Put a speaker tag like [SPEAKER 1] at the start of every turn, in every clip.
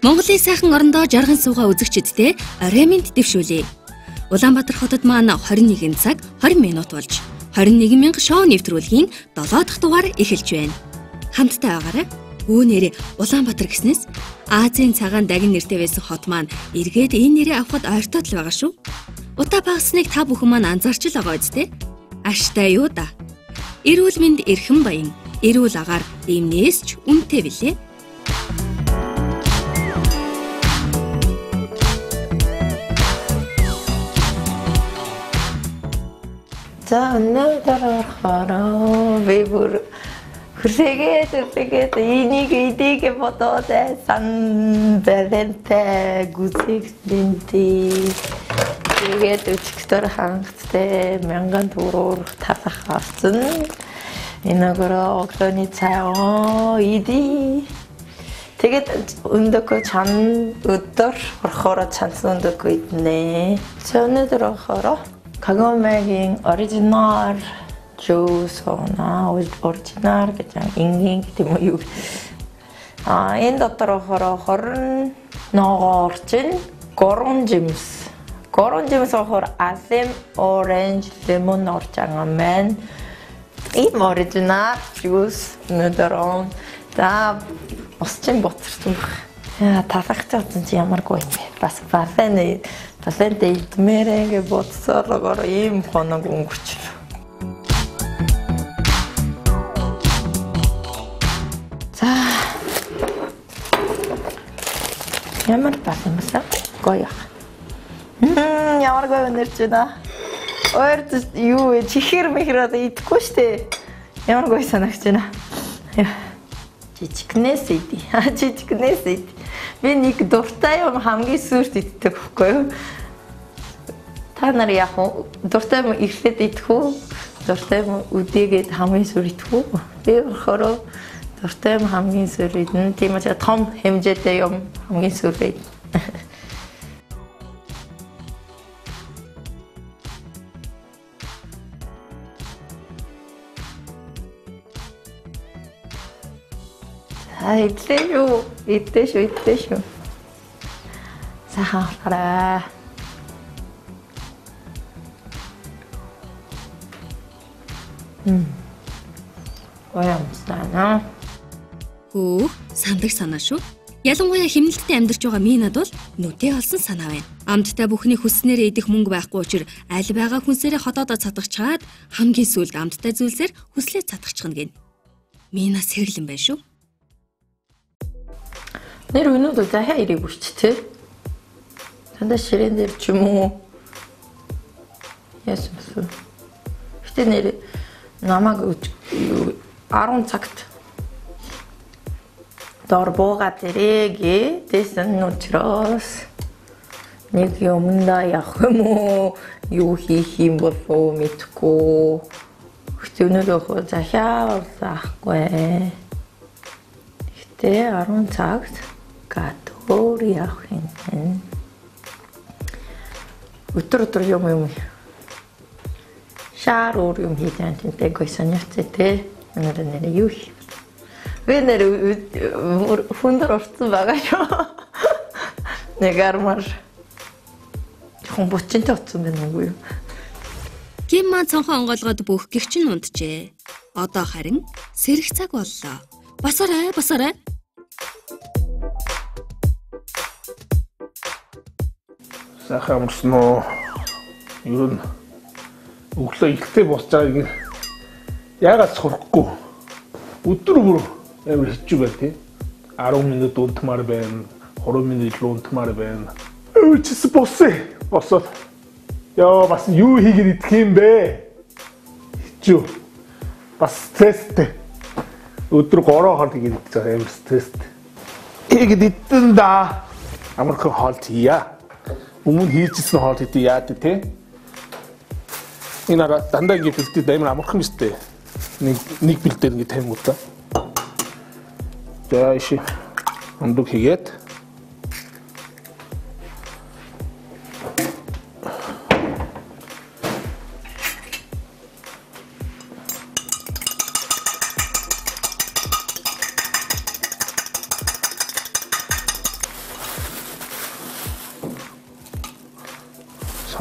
[SPEAKER 1] Монголын сайхан орондоо жарган суугаа үзэгчдтэй Ремент дэвшүүлье. Улаанбаатар хотод маань 21 цаг 20 минут болж 21 мянга шоу нэвтрүүлгийн 7 дахь дугаар эхэлж байна. Хамтдаа байгаарай. Үүнээрээ Улаанбаатар гэснээс Азийн цагаан дагин нэртэй байсан хот маань эргээд энэ нэрээ авахд ойртоо л байгаа шүү. Утаа багсныг та бүхэн маань анзаарч л байгаа үстэй. Аштай юу да. Эрүүл мэнд эрхэм баян, эрүүл агаар иймнээс ч үнэтэй билээ.
[SPEAKER 2] За өнөөдөр орохоор би бүр хүрээгээд энийг эдийг бодоод сан бэлэнтэй гүзэгдэнти тэгээд өчигдөр хангалттай 1000 төгрөгөөр талах авсан. Энэгээр өглөөний цай иди. Тэгээд өндөгөө чан өдөр орохоор чансан өндөгөө иднэ. За өнөөдөр орохоор Kagomaging original juice original гэж ингийн гэдэг юм юу. Энэ дотор хорон ногоо орчин горон жимс. Горон жимс хор азим orange lemon орчангаа маань. Энэ original juice өнөөдөр за босчин боцорсон баг. Талахч утсан чи ямаргүй юм бэ? Бас Талент идмээрээ бодсоороо ийм хоног өнгөрч. За. Ямар басмаса гоё. Ямар гоё өнөрч байна. Ойр юу чихэр мэхрээд идэхгүй штэ. Ямар гоё санагч байна. Жижигнээс иди. Жижигнээс иди. Би нэг дуртай юм хамгийн сүрт иддэг байхгүй юу? Та нар яг дуртай юм ихлээд идэх үү? Дуртай юм үдээгээд хамгийн сүр идэх үү? Би болохоор дуртай юм хамгийн сүр идэн. Тийм учраас том хэмжээтэй юм хамгийн сүр идэн. Идтэй шүү. Сайхан хараа. Гоёмсана.
[SPEAKER 1] Сандаг санаа шүү. Ялангуяа хэмнэлттэй амьдарч байгаа минад бол нүдээ олсон санаа байна. Амттай бүхний хүснээрээ идэх мөнгө байхгүй учраас аль байгаа хүнсээрээ ходоодоо цадагчаад хамгийн сүүлд амттай зүйлсээр хүслээ цадагчихна гин. Минаас сэргэлэн байна шүү.
[SPEAKER 2] Нэр өнөөдөр захиа ирэх бүрчтэй. Тандаа ширээн дээр ч юм уу. Ясмс. Гэтэ нэр намайг 10 цагт дор буугаад ирээгээ дэсэн учраас нэг юмдаа явах юм уу? Юу хийх юм болов мэдгүй. Гэтэ өнөөдөр захиа заахгүй. Гэтэ 10 цагт гадуур явах юм. Өдөр юм. Шаар өөр юм хийж байгаа тийм гоё сонирхцээ те. Өнөөдөр нэр юу хий. Би нэр хүндэр орсон байгаа шүү. Нэгармар. Хон бочинтой утсан байна уу юу?
[SPEAKER 1] Ким маа цонхоо онгоолгоод бүх гихчин унтжээ. Одоо харин сэрэх цаг боллоо. Басарай.
[SPEAKER 3] Сайхан амарсан уу? Юу н өглөө ихтэй босч байгааг яагаад сурахгүй? Өдөр бүр амар хичүү байл тий. 10 минут унтмаар байна. 20 минут унтмаар байна. Чис босоод. Яа бас юу хийгээд идэх юм бэ? Хичүү. Бас стресстэй. Өдөр 3 хоног хийгээд идэх амар стресстэй. Ийгэд идэн да. Амархан хоол хийя. Өмнө хийжсэн хоол хийдэ яад тий. Энэ дандаа ингэ бэлдээд амар амархан мэт. Нэг бэлдээр ингэ тавим уу та. За иши ондог хийгээд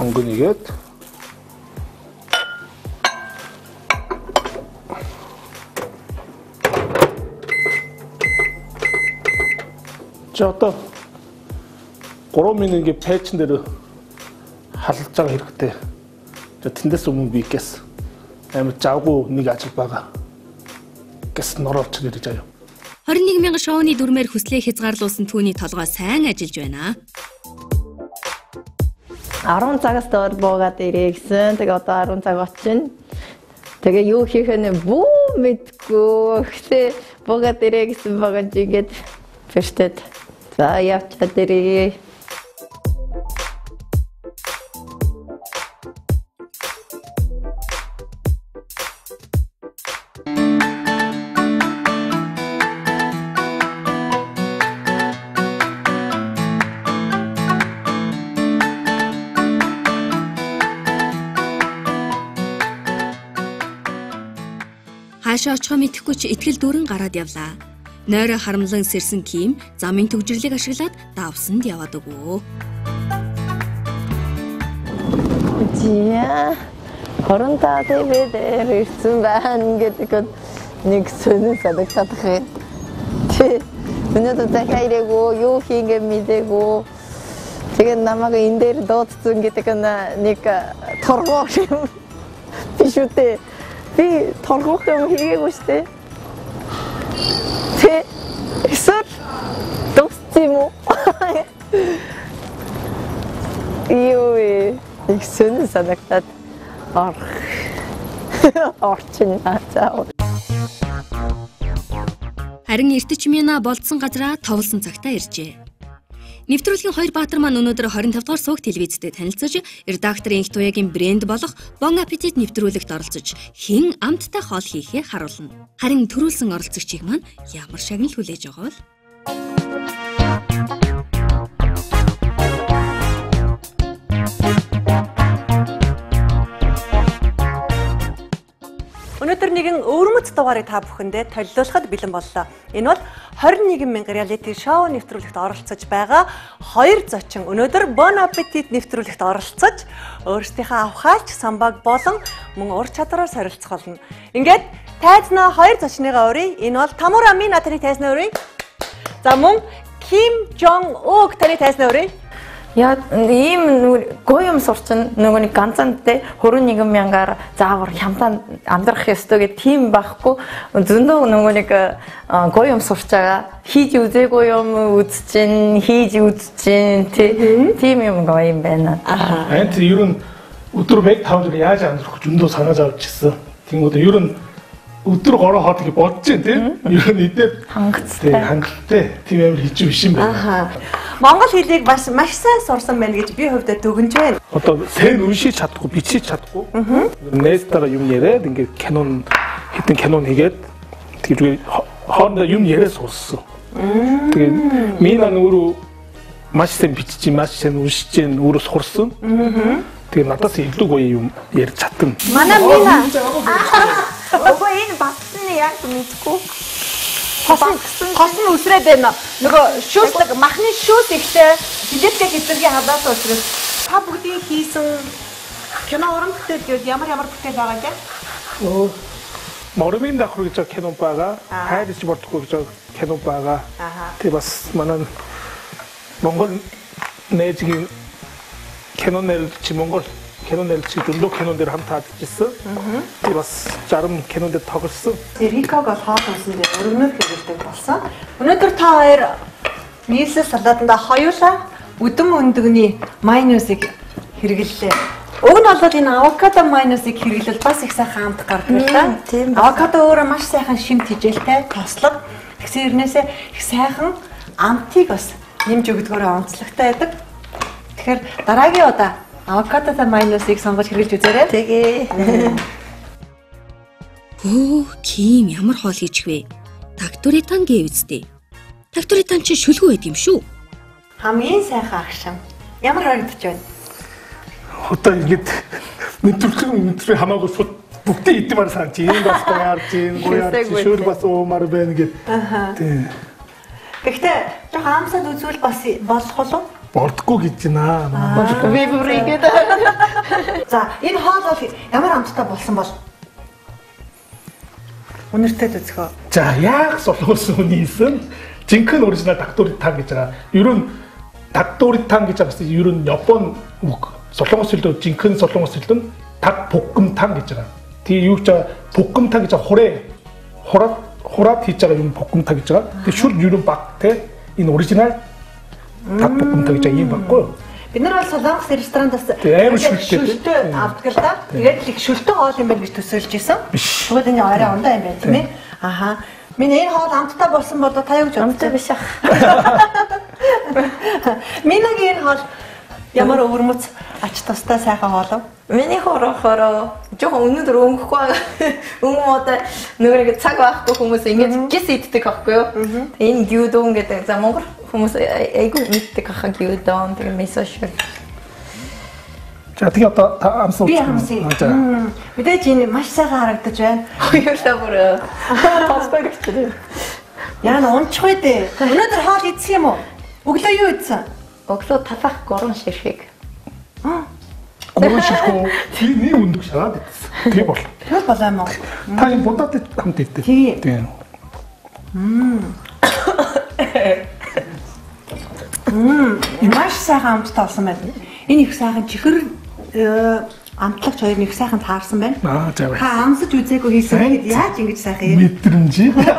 [SPEAKER 3] 당근 이게. 자, 어떤 고로미는 이게 배친 대로 살짝 이렇게 저 틴데스 몸이 있겠어. 아니면 짜고 네가 아직 봐가. 깼어 너럽쳐 내리자요.
[SPEAKER 1] 21,000 шоуны дүрмээр хүслээ хязгаарлуулсан түүний толгой сайн ажиллаж байна.
[SPEAKER 2] 10 цагаас доор буугаад ирээ гэсэн. Тэгээ одоо 10 цаг очино. Тэгээ юу хийх вэ? Бүү мэдгүй. Гэхдээ буугаад ирээ гэсэн байгаа ч ингээд фэштэд. За явчаад ирээ.
[SPEAKER 1] Хаашаа очихоо мэдэхгүй ч итгэл дүүрэн гараад явлаа. Нойроо харамлан сэрсэн Ким замын төгжрлийг ашиглаад давсанд яваад өгөө.
[SPEAKER 2] Жия 25 дэвээр ирсэн байна гэдэг нэг сонин санагдаад байна. Тэ өнөөдөр дахиад ирээгүй юу хийгээ мэдээгүй. Тэгээд намайг энэ дээр дуудсан гэдэг нэг торгоо юм биш үү? Би торгох юм хийгээгүй шүү дээ. Тэ эсвэл дууссан юм уу? Юу их сонин санагдаад орчин нацаа.
[SPEAKER 1] Харин эртч мина болцсон газараа товлсон цагтаа иржээ. Нэвтрүүлгийн хоёр баатар маань өнөөдөр 25 дугаар сууг телевизэд танилцж, редакторын их туяагийн брэнд болох Bon Appetit нэвтрүүлэгт оролцож, хэн амттай хоол хийхээ харуулна. Харин төрүүлсэн оролцогчийг маань ямар шагнал хүлээж байгаа вэ?
[SPEAKER 4] Өнөөдөр нэгэн өвөрмөц дугаарыг та бүхэндээ төлөвлөхөд бэлэн боллоо. Энэ бол 21,000 реалити шоу нэвтрүүлэгт оролцож байгаа хоёр зочин өнөөдөр Bon Appetit нэвтрүүлэгт оролцож өөрсдийнхөө авхаалч самбаг болон мөн ур чадвараар сорилцох болно. Ингээд тайзнаа хоёр зочныгаа өрье. Энэ бол Тамура Мина таны тайзнаа өрье. За мөн Ким Жон Уг таны тайзнаа өрье.
[SPEAKER 2] Яа ийм гоём сурчин нөгөө нэг ганцаантай 21,000-аар заавар хямдаа амьдрах ёстой гэх тийм байхгүй зөндөө нөгөө нэг гоём сурчаага хийж үзээгүй юм үзчихин хийж үзчихин тийм юм гоём байна.
[SPEAKER 3] Ант ер нь өдөр 105 яаж амьдрах зөндөө санаа зовчихсан. Тийм өдөр ер нь өдөр гороо хаад гэж бодож байна тийм. Ер нь эдгээр хангалттай тийм амар хийж биш юм байна.
[SPEAKER 4] Монгол хэлийг маш сайн сурсан байна гэж би хувьдаа дүгнэж байна.
[SPEAKER 3] Одоо сайн уншиж чадахгүй, бичиж чадахгүй. Нээстара юм яриад ингээд кинон хэдэн кинон хийгээд тэгээд хоорондоо юм яриа сууссан. Тэгээд Мина өөрөө маш сайн бичиж, маш сайн уншиж, өөрөө сурсан. Тэгээд надаас илүү гоё юм ярьж чадсан.
[SPEAKER 4] Манай Мина
[SPEAKER 2] Ого энэ батсан яг мэдгүй.
[SPEAKER 4] Хосон үсрээд байна. Нөгөө шүүслэг махны шүүс ихтэй билеттэй хэдэргийн хадаас үсрээд та бүгдийн хийсэн кино уран бүтээл гээд ямар бүтээл байгаа вэ?
[SPEAKER 3] Моромын давхар гэж кино байгаа. Хайрч бодохгүй гэж кино байгаа. Тэг бас манай Монгол нээжгийн кино нэрч Монгол кино нэрч зөндөө кинон дээр хамт ажиллажсэн. Тэг бас 60 кинон дээр тоглосон.
[SPEAKER 4] Риког бол хоол унсан дээр өргөнөөр хэрэглэдэг болсон. Өнөөдөр та хоёр нийслэл салаатанда хоёулаа өдөн өндөгний майонезыг хэрэглэлээ. Уг нь бол энэ авокадо майонезыг хэрэглэл бас их сайхан амт гардаг л да. Авокадо өөрөө маш сайхан шимт хижээлтэй, тослог. Тэгсэн хэрнээсээ их сайхан амтыг бас нэмж өгдөгөөрөө онцлогтой байдаг. Тэгэхээр дараагийн удаа авокадотой майонезыг сонгож хэрэглэж үзээрэй.
[SPEAKER 2] Тэгээ.
[SPEAKER 1] Ким ямар хоол хийчих вэ? Такторитан гээ үздэй. Такторитан чи шүлгүү байд юм шүү.
[SPEAKER 4] Хамгийн сайхан агшин. Ямар харагдаж байна?
[SPEAKER 3] Одоо ингэж нэвтрүүлэг хамаагүй шууд бүгдийг идэм санаж энэ бас гоярч, шүүр бас уумар байна гэд.
[SPEAKER 4] Гэхдээ жоохон амсад үзвэл бас болох болов.
[SPEAKER 3] болдгоо гэж байна.
[SPEAKER 2] Би бүр ингэж.
[SPEAKER 4] За энэ хоол бол ямар амттай болсон бол үнэртэй үзэхөө.
[SPEAKER 3] За яг солонгосын үнийсэн жинхэнэ оригинал 닭дууритан гэж байгаа. Ер нь 닭дууритан гэж байгаа. Ер нь Япон үг. Солонгос хэлээр жинхэнэ солонгос хэлээр 닭 볶음탕 гэж байгаа. Тэгээ юу гэж 볶음탕 гэж хураад хийж байгаа юм 볶음탕 гэж байгаа. Тэгээ шүр ер нь баг те энэ оригинал 닭 볶음탕 гэж юм баггүй юу?
[SPEAKER 4] Бид нар бол солонгос ресторантаас
[SPEAKER 3] амар шүлтэй
[SPEAKER 4] авдаг л да. Тэгээд их шүлтэй хоол юм байна гэж төсөөлж исэн. Тэгвэл энэ орой ундаа юм байна тийм ээ. Аха. Миний энэ хоол амттай болсон бол та юу гэж
[SPEAKER 2] Амттай биш ах.
[SPEAKER 4] Минийгийн хоол ямар өвөрмөц ач тустай сайхан хоол.
[SPEAKER 2] Миний хороо жоохон өнөдөр өнгөхгүй байгаа. Өнгөмөдөө нөгөө цаг байхгүй хүмүүс ингэж гис иддэг байхгүй юу? Энэ гюдон гэдэг за монгол хүмүүс айгүй мэддэг ахаа гюдон тэгээ мисошир.
[SPEAKER 3] За тэгээ одоо амсуу.
[SPEAKER 4] Би амсаа. Мэдээж энэ маш сайхан харагдаж байна.
[SPEAKER 2] Хоёулаа бүр тасдаг гэдэг.
[SPEAKER 4] Яна унчих үү дээ. Өнөөдөр хоол идсэн юм уу? Өглөө юу идсэн?
[SPEAKER 2] Өглөө талах горон ширхэг.
[SPEAKER 3] Гурван ширхүү нэг өндөг шараад идсэн. Тэгээ бол.
[SPEAKER 4] Тэр болоо юм уу?
[SPEAKER 3] Та энэ будаад хамт идсэн. Тийм.
[SPEAKER 4] Маш сайхан амттай болсон байна. Энэ их сайхан чихэр амтлагч хоёр их сайхан таарсан байна.
[SPEAKER 3] За бай.
[SPEAKER 4] Та амсаж үзээгүй хийсэн гэхэд яаж ингэж сайхан юм?
[SPEAKER 3] Мэдрэмж.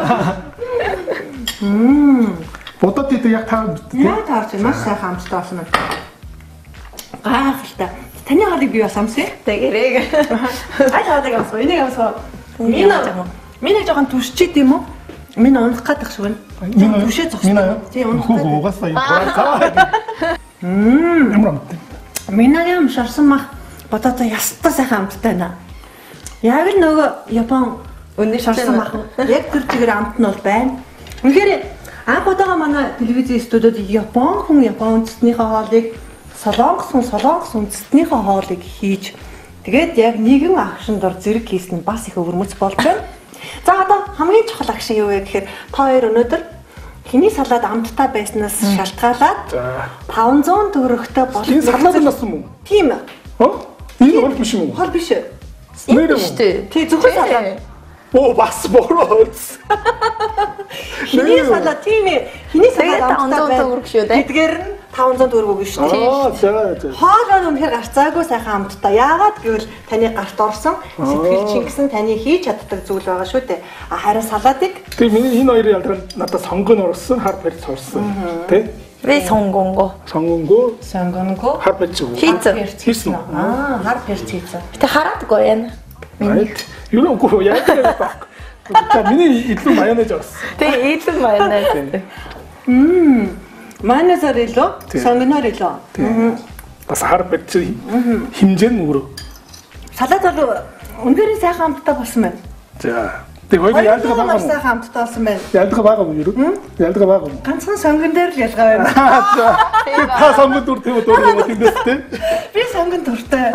[SPEAKER 3] Будаад идэх яг таарч
[SPEAKER 4] Яа таарч маш сайхан амттай болсон байна. Гайхалтай. Таны хоолыг би бас амсъя.
[SPEAKER 2] Тэгэрэг.
[SPEAKER 4] Аль хоолыг амсах вэ? Энийг амсах. Миний жоохон түшчихэд юм уу? Миний унах гадах шиг байна. Түшээ зогссон. Тийм унах.
[SPEAKER 3] Угаасаа юм байна. Ямар амт.
[SPEAKER 4] Миний юм шарсан мах бодоод ястаа сайхан амттай байна. Яг л нөгөө Япон
[SPEAKER 2] Өнөр
[SPEAKER 4] шарсан мах. Яг тэр чигээр амт нь бол байна. Үнэхээр анх удаага манай телевизийн студиуд Япон үндэстнийхээ хоолыг солонгос үндэстнийхээ хоолыг хийж тэгээд яг нэгэн агшин дор зэрэг хийсэн нь бас их өвөрмөц болж байна. За одоо хамгийн чухал агшин юу вэ гэхээр та хоёр өнөөдөр хиний салаад амттай байснаас шалтгаалаад 500 төгрөгтэй болох.
[SPEAKER 3] Энэ салаад нь болсон мөн?
[SPEAKER 4] Тийм.
[SPEAKER 3] Энэ хол биш юм уу?
[SPEAKER 4] Хол биш.
[SPEAKER 2] Энэ шүү дээ.
[SPEAKER 4] Тий зөвхөн салаад.
[SPEAKER 3] Оо бас борооц.
[SPEAKER 4] Хиний салаад тийм ээ. Хиний салаад
[SPEAKER 2] 500 төгрөг шүү дээ.
[SPEAKER 4] Эдгээр нь 500 төгрөг өгнө шүү дээ.
[SPEAKER 3] За.
[SPEAKER 4] Хоол нь үнэхээр гарцаагүй сайхан амттай. Яагаад гэвэл таны гарт орсон сэтгэл чингсэн таны хийж чаддаг зүйл байгаа шүү дээ. Харин салаадыг
[SPEAKER 3] Тэгээ миний энэ хоёрын ялгараа надад сонгон орсон, хар барьж орсон. Тэ?
[SPEAKER 2] Би сонгонго.
[SPEAKER 4] сонгонго
[SPEAKER 3] хар барьж өгөө.
[SPEAKER 2] Хийсэн.
[SPEAKER 4] хар перц хийсэн.
[SPEAKER 2] Тэ хараадгүй байна.
[SPEAKER 3] Юу нүгөө яг тэр баг. За миний илүү майонез орсон.
[SPEAKER 2] Тэ илүү майонез.
[SPEAKER 4] Майонезор илүү, сонгоноор илүү.
[SPEAKER 3] Бас хар барьж хэмжээ нь өөрөө.
[SPEAKER 4] Салаад бол үнэхээр сайхан амттай болсон байна.
[SPEAKER 3] За. Тэг хоёул яалгаа байгаа юм.
[SPEAKER 4] Сайхан амттай болсон байна.
[SPEAKER 3] Яалгаа байгаа юм юу? Яалгаа байгаа юм.
[SPEAKER 4] Ганцхан сонгон дээр л ялгаа байна.
[SPEAKER 3] Та сонгон дүр тийм үү тиймээс тий.
[SPEAKER 4] Би сонгон дуртай.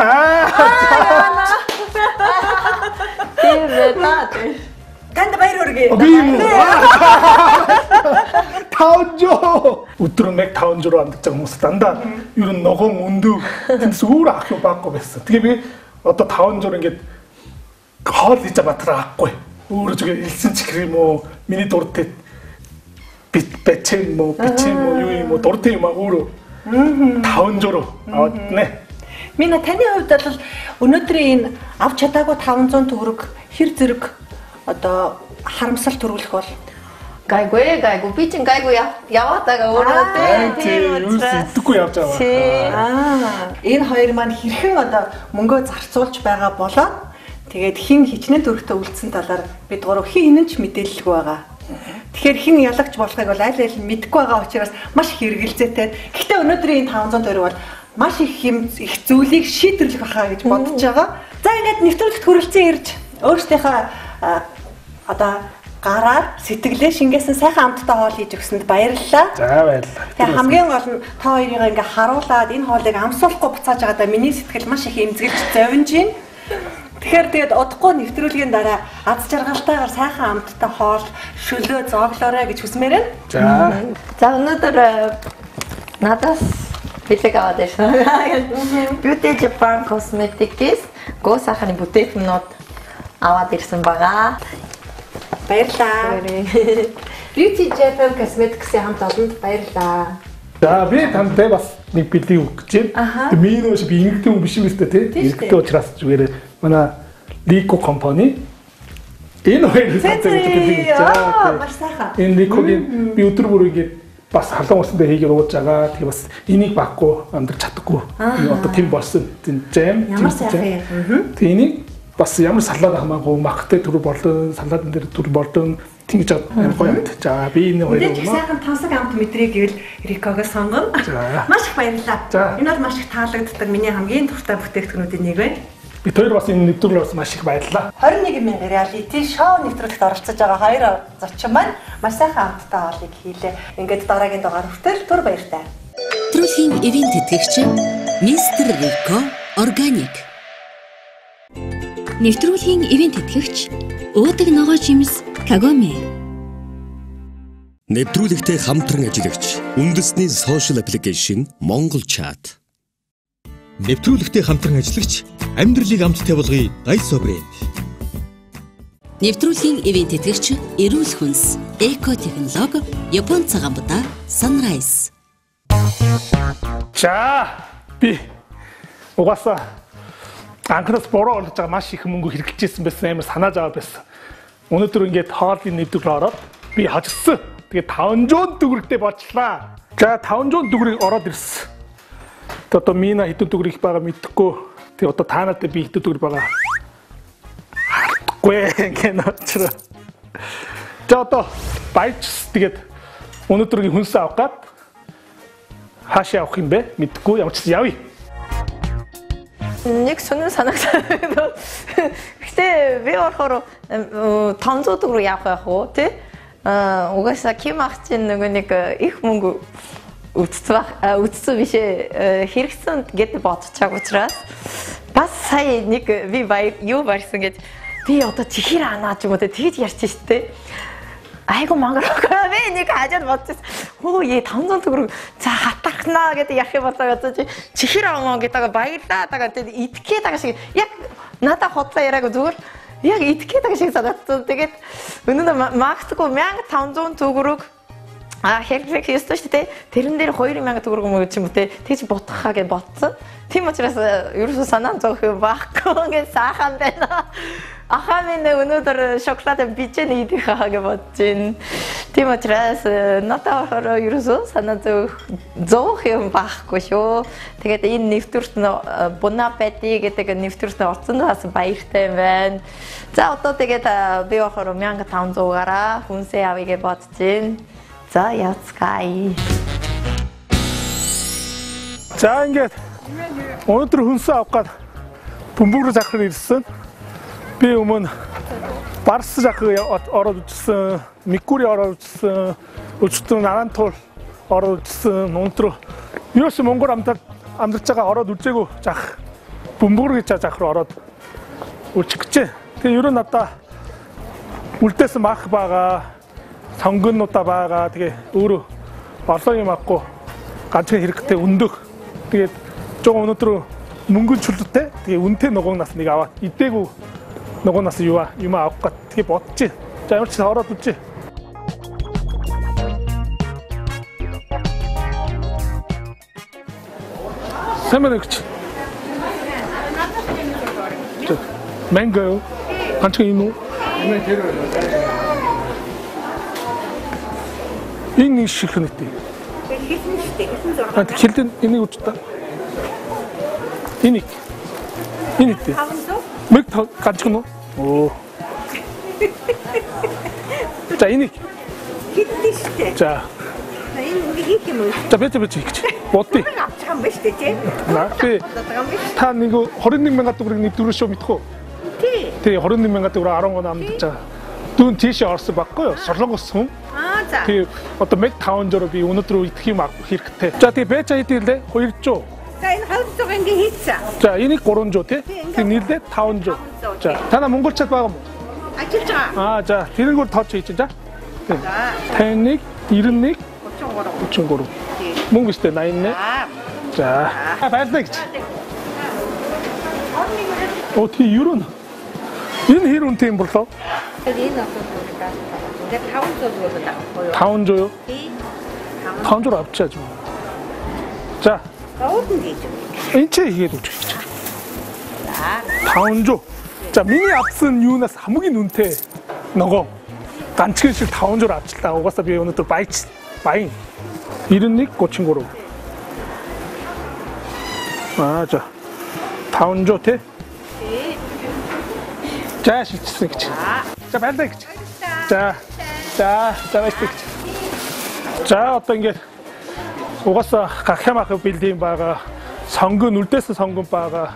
[SPEAKER 2] Тэр
[SPEAKER 4] Танд баяр хүргэе.
[SPEAKER 3] Би юу? 500. Өдөр нэг 500 амдаж байгаа хүмүүс дандаа ер нь ногоон өндөг тэнс өөр ах байхгүй байсан. Тэгээ би одоо 500 ингээд хоол хийж батрахгүй. Өөрөө зүгээр элсэн чихэр юм уу? Миний дуртай бичэм юу юм уу? Дуртай юм аа өөрөө. 500 аваад нэ.
[SPEAKER 4] Миний таны хувьд бол өнөөдрийн энэ авч чадаагүй 500 төгрөг хэр зэрэг одоо харамсал төрүүлэх бол
[SPEAKER 2] гайгүй би чинь гайгүй яваатайгаа өөрөө
[SPEAKER 3] тийм үгүй явж байгаа.
[SPEAKER 4] Энэ хоёр маань хэрхэн одоо мөнгөө зарцуулж байгаа болоод тэгээд хин хичнээн төрхтөө үлдсэн талаар бид гурав хин ч мэдээлэлгүй байгаа. Тэгэхээр хин ялагч болохыг бол аль аль мэдэхгүй байгаа учраас маш хэрэгэлзээтэй. Гэхдээ өнөөдрийн энэ 500 төгрөг бол маш их зүйлийг шийдвэрлэх байхаа гэж бодож байгаа. За ингээд нэвтрүүлэгт хүрэлцэн ирж өөрсдийнхөө одоо гараар сэтгэлээ шингээсэн сайхан амттай хоол хийж өгсөнд баярлалаа.
[SPEAKER 3] За баярлалаа.
[SPEAKER 4] Тэгээ хамгийн гол нь та хоёрыг ингээ харуулад энэ хоолыг амсуулахгүй буцааж байгаадаа миний сэтгэл маш их эмзэглэж зовж байна. Тэгэхээр удахгүй нэвтрүүлгийн дараа аз жаргалтайгаар сайхан амттай хоол шөлөө зооглоорой гэж хүсмээр байна.
[SPEAKER 2] За өнөөдөр надаас бэлэг аваад ирсэн. Beauty Japan Cosmetics гоо сахарын бүтээгдэхүүнүүд аваад ирсэн байгаа.
[SPEAKER 4] Баярлалаа. Beauty Japan Cosmetics-ийн хамт олонд баярлалаа.
[SPEAKER 3] За би тантай бас нэг бэлэг өгч байна. Миний нөөш би ингэдэг хүн биш юм өстэй тий. Ингэдэг учраас зүгээр манай Lico компани энэ хоёр хэлцээ бэлэг. За
[SPEAKER 4] маш сайхан.
[SPEAKER 3] Энэ Lico-гийн би өдөр бүр ингэ бас халуун усандаа хийгээр ууж байгаа. Тэгээ бас энийг баггүй амдрах чадахгүй. Одоо тийм болсон. Тийм жам.
[SPEAKER 4] Ямар сайхан юм.
[SPEAKER 3] Тэгээ энийг бас ямар салаад хамаагүй мактай төр болон салаадн дээр төр болон тэгж байгаа гоё юм. За би энэ хоёрыг
[SPEAKER 4] энэ сайхан тансаг амт мэдрийг гэвэл Рикогоос сонгоно. Маш их баярлалаа. Энэ бол маш их таалагддаг миний хамгийн дуртай бүтээгдэхүүнүүдийн нэг байна.
[SPEAKER 3] Бид хоёр бас энэ нэвтрүүлгээс маш их баярлалаа.
[SPEAKER 4] 21,000 реалити шоу нэвтрүүлэгт оролцож байгаа хоёр зочин маань маш сайхан амттай хоолыг хийлээ. Ингээд дараагийн дугаар хүртэл түр баяртай.
[SPEAKER 1] Нэвтрүүлгийн ивент тэтгэгч Мистер Рико Органик. Нэвтрүүлгийн ивент тэтгэгч уудаг ногоо жимс Кагоме.
[SPEAKER 5] Нэвтрүүлэгтэй хамтран ажиллагч үндэсний сошиал аппликейшн Монгол чат. Нэвтрүүлэгтэй хамтран ажиллагч амьдралыг амттай болгоё Гайсо брэнд.
[SPEAKER 1] Нэвтрүүлгийн ивент тэтгэгч эрүүл хүнс Эко технологи Япон цагаан будаа Sunrise.
[SPEAKER 3] За би угаасаа анхраас бороо олж байгаа маш их мөнгө хэрэглэжсэн байсан амар санааж аваа байсан. Өнөөдөр ингээд хоолны нэвтрүүлгээр ороод би хожигдсан. Тэгээд 500 төгрөгтэй болчлаа. За 500 төгрөгийг ороод ирсэн. Одоо мина хэдэн төгрөг их байгаа мэдэхгүй. Тэгээд одоо та надад би хэдэн төгрөг байгаа. Гүй гэнэ. За одоо баяж тэгээд өнөөдрийн хүнс авах гад хаашаа явах юм бэ? Мэдэхгүй ямар ч явъя.
[SPEAKER 2] Нэг сонир санагдаад. Гэтэ би болохоор 500 төгрөг явах уу тий? Угаасаа Ким ах чинь нөгөө нэг их мөнгө үтцсэн биш хэрэгцээнд гэд бодчихаг учраас бас сая нэг би юу барьсан гэж би одоо чихэр анаач юм уу тэгж ярьчих штэ. Айгу мангараа би нэг хажууд бодчихсон. Хөө 500 төгрөг за хатахнаа гэдэг ярих болоо одоо чихэр аваа гэдэг баярлаа тагаа итгэе тагаа шиг яг надад хоцоо яриаг зүгээр яг итгэе тагаа шиг санагдсан. Тэгээд өнөөдөр магтгүй 1500 төгрөг хэрэг хийсэн шүү дээ. Тэрэн дээр 2000 төгрөг мөн ч юм уу тэгж бодохаа гэж бодсон. Тийм учраас ерөөсөө санаа зовх юм байхгүй гэж саахан байна. Ахаа минь өнөөдөр шоколад бичэн идэх хаа гэж бодож байна. Тийм учраас надад ерөөсөө санаа зовх юм байхгүй шүү. Тэгээд энэ нэвтрүүлэгт Бонапети гэдэг нэвтрүүлэгт орсон бас баяртай юм байна. За одоо тэгээд би болохоор 1500-аараа хүнсээ авъя гэж бодож байна. За яцгаая.
[SPEAKER 3] За ингээд өнөөдөр хүнсээ авах гад бөмбөрөөр захар ирсэн. Би өмнө Барс захар ороод үзсэн, Микури ороод үзсэн, өчтөр Нарантул ороод үзсэн. Өнөөдөр юус Монгол амьдарч байгаа ороод үзээгүй зах бөмбөр гэж захар ороод үлчих гэж. Тэгээ ерөө надаа үлдээсэн мах байгаа, сонгоннуудаа байгаа. Тэгээ өөрөө орлоо юм авахгүй ганцхан хэрэгтэй өндөх. Тэгээд жоо өнөөдөр мөнгөн чөлөөтэй. Тэгээ үнэтэй ногоонаас нэг аваад идээгүй ногоонаас юм авах гэж тэгээ бодчих. За ямар ч ороод үзье. Сэмэнэгч. Манго. ганцхан юм уу? Энэ шиг нэтэй.
[SPEAKER 4] Хэлсэн шүү дээ. Хэлсэн зураг.
[SPEAKER 3] Хэлсэн энийг үз та. Энийг. Энийг.
[SPEAKER 4] 500.
[SPEAKER 3] Мэг ганцхан уу? Оо. За энийг.
[SPEAKER 4] Хэлсэн шүү дээ.
[SPEAKER 3] За.
[SPEAKER 4] Энэ хийх юм уу?
[SPEAKER 3] За бэж хийчих. Бодъё.
[SPEAKER 4] Авчих юм байна шүү дээ тий.
[SPEAKER 3] Нааpi. Та нэг 21000 төгрөг нэвтрүүлж шүү мэдхүү?
[SPEAKER 4] Тий.
[SPEAKER 3] Тий 21000 төгрөг 10 амдаж байгаа. Дүүн тийшээ орсон баггүй юу? Солонгос хүн.
[SPEAKER 4] За.
[SPEAKER 3] Тэгээ одоо 1500-оор би өнөөдөр идэх юм хэрэгтэй. За тэгээ бэж хийдэлээ 200.
[SPEAKER 4] За энэ 200 ингээ хийцээ.
[SPEAKER 3] За энийг 300 тий. Тэгээ нийлээ 500. За танаа монголчууд байгаа юм уу?
[SPEAKER 4] Ажиллаж байгаа.
[SPEAKER 3] За тэрнгүүр тооч хийж чинь за. За 51 91 33. Мөнгө өстэй 88. 자, 발색. 어떻게 이런 이런 팀 벌써? 다운조요? 다운조로 합쳐야죠. 자, 인체 이게 도착. 다운조. 자, 미니 앞선 유나 사무기 눈태 너거 단치실 다운조로 합칠다. 오가사 비에 오늘 또 마인 이런 닉 고친 거로. 아, 자, 다운조 태. 자, 실치. 자, 발색. 자, 발색. 자, 어떤 게 오가사 각해마크 빌딩 바가 성근 울테스 성근 바가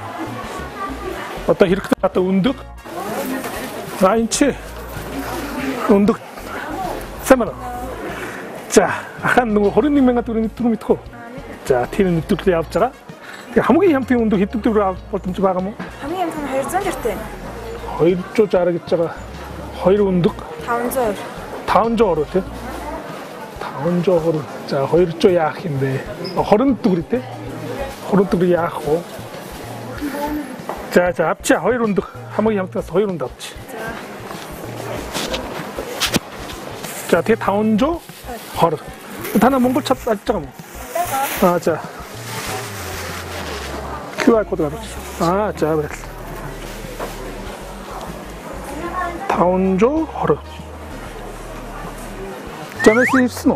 [SPEAKER 3] 어떤 이렇게 갔다 운득 라인치 운득 세마나 자 아칸 누구 호르닝맨 같은 우리 뚜루미토 자 티는 뚜루리 앞자가 한국이 함께 운동 히뚜뚜루 앞부터 좀 봐가면
[SPEAKER 6] хамгийн амхан 200 절대.
[SPEAKER 3] 허일 쪼 자르겠자가 허일 운득 다운조 어르테 다운조 허르 자 허일 쪼 약인데 허른 뚜루리 때 허른 뚜루리 약고 자 앞치 허일 운득 한국이 함께 허일 운득 앞치 자 뒤에 다운조 허르 하나 몽골 찹 알짜가 뭐 아 자 QR 코드 가르치 아 자 그래 다운조 허르 자 메시 스노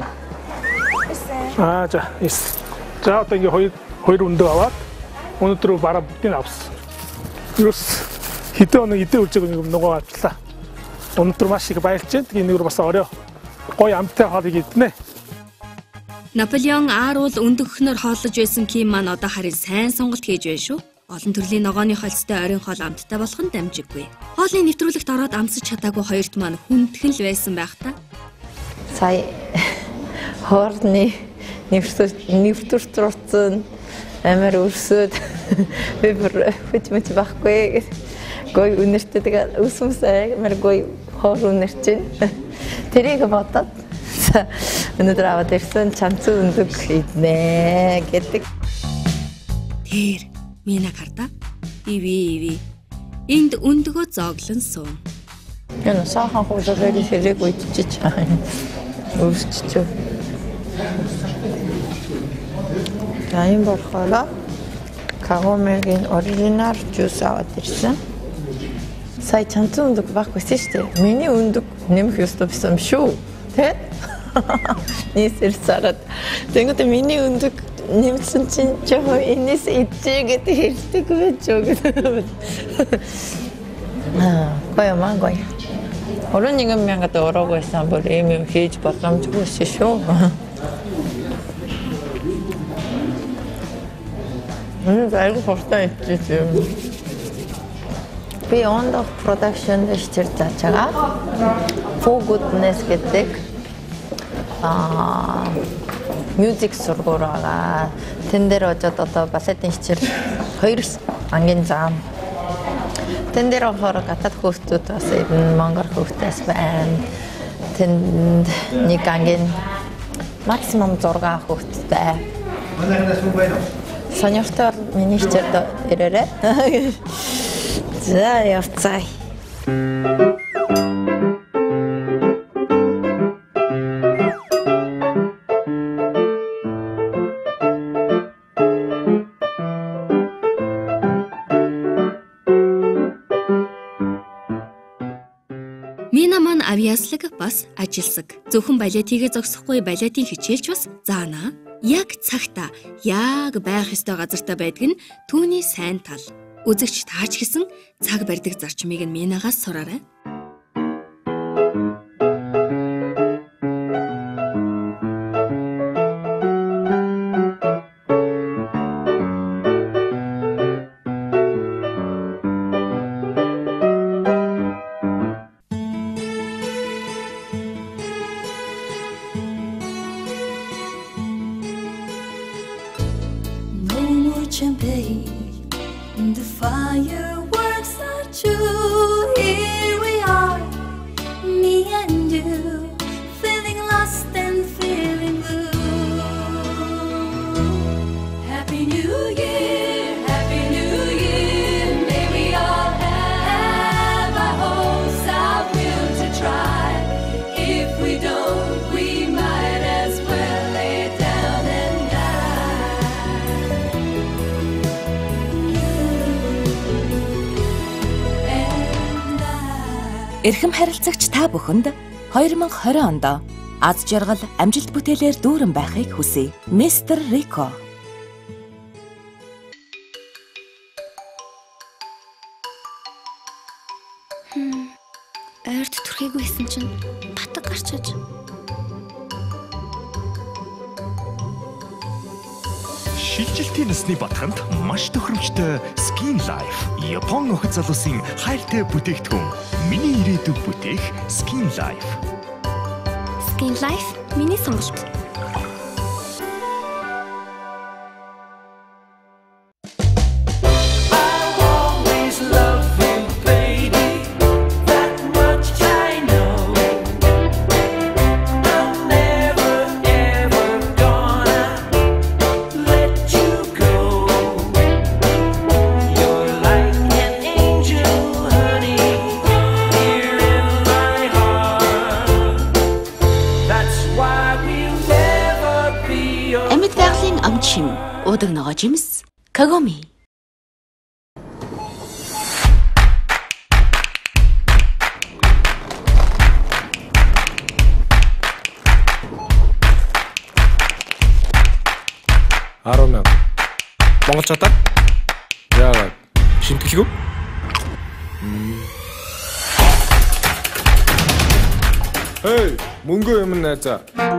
[SPEAKER 3] 아 자 있어 자 어떤 게 허일 운동아와 오늘 들어 말아 묻긴 없어 이로스 이때 오늘 이때 울적은 지금 너가 비싸 오늘 들어 마시고 봐야지 이게 이거로 봤어 어려 거의 암태 하되기 때문에
[SPEAKER 1] Наполеон R бол өндөгхнөр хооллож байсан ким маань одоо харин сайн сонголт хийж байна шүү. Олон төрлийн ногооны холцтой ойрын хоол амттай болох нь дамжиггүй. Хоолны нэвтрүүлэгт ороод амсаж чадаагүй хоёрт маань хүндхэн л байсан байх та.
[SPEAKER 2] Сая хоорны нэвтрүүлэгт амар өрсөд вебер хүчмэч байхгүй. Гой үнэртэй тэгээ өсөмсэй амар гой хоор үнэрчин. Тэрийг бодоод өнөөдөр аваад ирсэн чанцуу өндөг иднэ гэдэг.
[SPEAKER 1] Тэр минаг хардаа. Иви. Энд өндөгөө зоглон суун.
[SPEAKER 2] Энэ сахан хуулаад хэлэг үйдчих чаа. Өөрсчөө. Тайм борхола Кагомегийн оригинал жуус аваад ирсэн. Сая чанцуу өндөг баггүйсэн шүү дээ. Миний өндөг нэмэх ёстой байсан шүү. Тэ? Нийсэр сарад. Тэнгүүд миний өндөг нэмсэн чинь жоо энэс идчихгээд хэлдэг байж өгөө. Гоё маа гоё. Орон нэгэн мянгад ороогүй байсан бол ийм хийж боломжгүй шүү. 알고 벌써 있지 지금. Beyond of Production 시절 자체가 For Goodness гэдэг 뮤직 сургуураага тэн дээр очоод одоо балетын хичээл 2 ангийн зам. Тэн дээр болохоор гадаад хүүхдүүд бас even монгол хүүхдээс байна. Тэнд нэг ангийн максимум 6 хүүхдтэй. Сонирхтой миний хичээлд ирээрэй. За явцгаая.
[SPEAKER 1] Мина маань авьяаслаг бас ажилсаг. Зөвхөн балетигээ зогсохгүй балетын хичээлч бас заана. Яг цагта, яг байх ёстой газартаа байдаг нь түүний сайн тал. Үзэгч таач гэсэн цаг барьдаг зарчмыг нь Минагаас сураарай.
[SPEAKER 7] Champagne, the fireworks are true. Here we are, me and you, feeling lost and feeling blue.
[SPEAKER 6] Эрхэм харилцагч та бүхэнд 2020 онд аз жаргал амжилт бүтээлээр дүүрэн байхыг хүсье. Мистер Рико.
[SPEAKER 1] Ойрд түрхээгүй байсан чинь батг гарчиж.
[SPEAKER 5] Шилжилтийн насны батханд маш тохиромжтой Skin Life. Япон охид залуусын хайртай бүтээгдэхүүн. Миний ирээдүйг бүтээх Skin Life.
[SPEAKER 1] Skin Life миний сонголт.
[SPEAKER 6] Удаг ногоо жимс Кагоми.
[SPEAKER 8] Арона. Монгол чатаг. Яагаад шинтгэлгүй? Эй, мөнгө юм найзаа.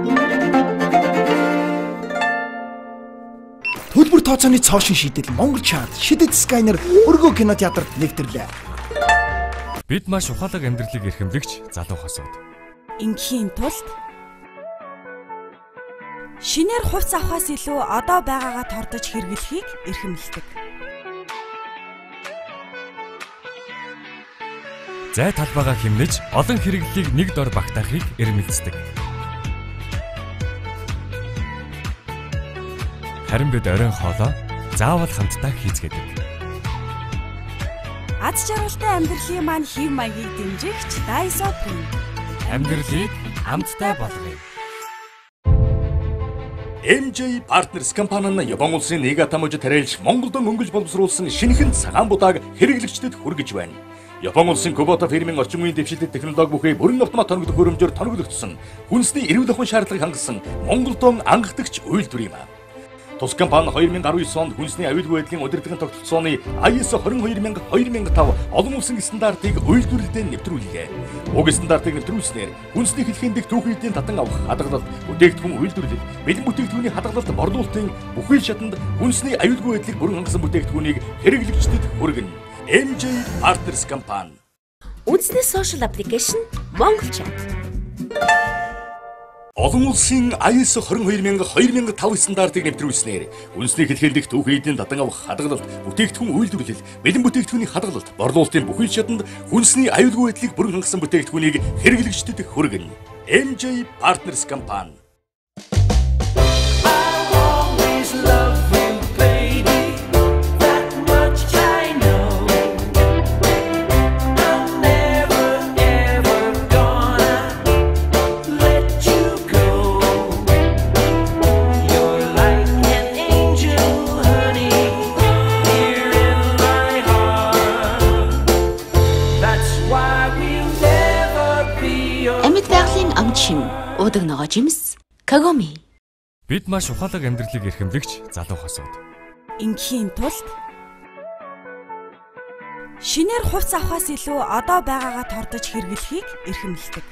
[SPEAKER 9] Төлбөр тооцооны цоошин шийдэл Монгол чат шидэт скайнер өргөө кинотеатрт нэвтрлээ.
[SPEAKER 10] Бид маш ухаалаг амьдралыг эрхэмлэгч залуу хосууд.
[SPEAKER 11] Ингийн тулд шинээр хувц авахаас илүү одоо байгаагаа тордож хэрэглэхийг эрхэмлэдэг.
[SPEAKER 10] Зай талбайгаа хэмнэж олон хэрэглэлийг нэг дор багтаахыг эрмэлздэг. Харин бид оройн хоолоо заавал хамтдаа хийцгээдэг.
[SPEAKER 11] Аз жаргалтай амьдралын маань хэв маягийг дэмжигч Daiso Print.
[SPEAKER 10] Амьдралыг хамтдаа болгоё.
[SPEAKER 5] MJ Partners компани нь Япон улсын Нигата мужид тариалж Монголд өнгөж боловсруулсан шинэхэн цагаан будааг хэрэглэгчдэд хүргэж байна. Япон улсын Kubota фирмийн орчин үеийн дэвшилтэт технологи бүхий бүрэн автомат тоногдох хөрөмжөөр тоногдогдсон хүнсний эрүүл ахуйн шаардлагыг хангасан Монголдон ангхдагч үйлдвэр юм. Тус компани 2019 онд хүнсний аюулгүй байдлын удирдлагын тогтолцооны ISO 22000-2005 олон улсын стандартыг үйлдвэрлэлдээ нэвтрүүллээ. Уг стандартыг нэвтрүүлснээр хүнсний хэлхийн дэх түүхийдийн татан авах хадгалалт, бүтээгдэхүүн үйлдвэрлэл, бэлэн бүтээгдэхүүний хадгалалт борлуулалтын бүхий шатанд хүнсний аюулгүй байдлыг бүрэн хангасан бүтээгдэхүүнийг хэрэглэгчдэд хүргэнэ. MJ Partners компани.
[SPEAKER 6] Үндэсний social application Монгол чат.
[SPEAKER 5] Олон улсын ISO 22000-2005 стандартыг нэвтрүүлснээр хүнсний хэлхийн дэх түүхийдийн татан авах хадгалалт, бүтээгдэхүүн үйлдвэрлэл, бэлэн бүтээгдэхүүний хадгалалт, борлуулалтын бүхий шатанд хүнсний аюулгүй байдлыг бүрэн хангасан бүтээгдэхүүнийг хэрэглэгчдэд хүргэнэ. MJ Partners компани.
[SPEAKER 6] Удаг ногоо жимс Кагоми.
[SPEAKER 10] Бид маш ухаалаг амьдралыг эрхэмлэгч залуу хосууд.
[SPEAKER 11] Ингийн тулд шинээр хувц авахаас илүү одоо байгаагаа тордож хэрэглэхийг эрхэмлэдэг.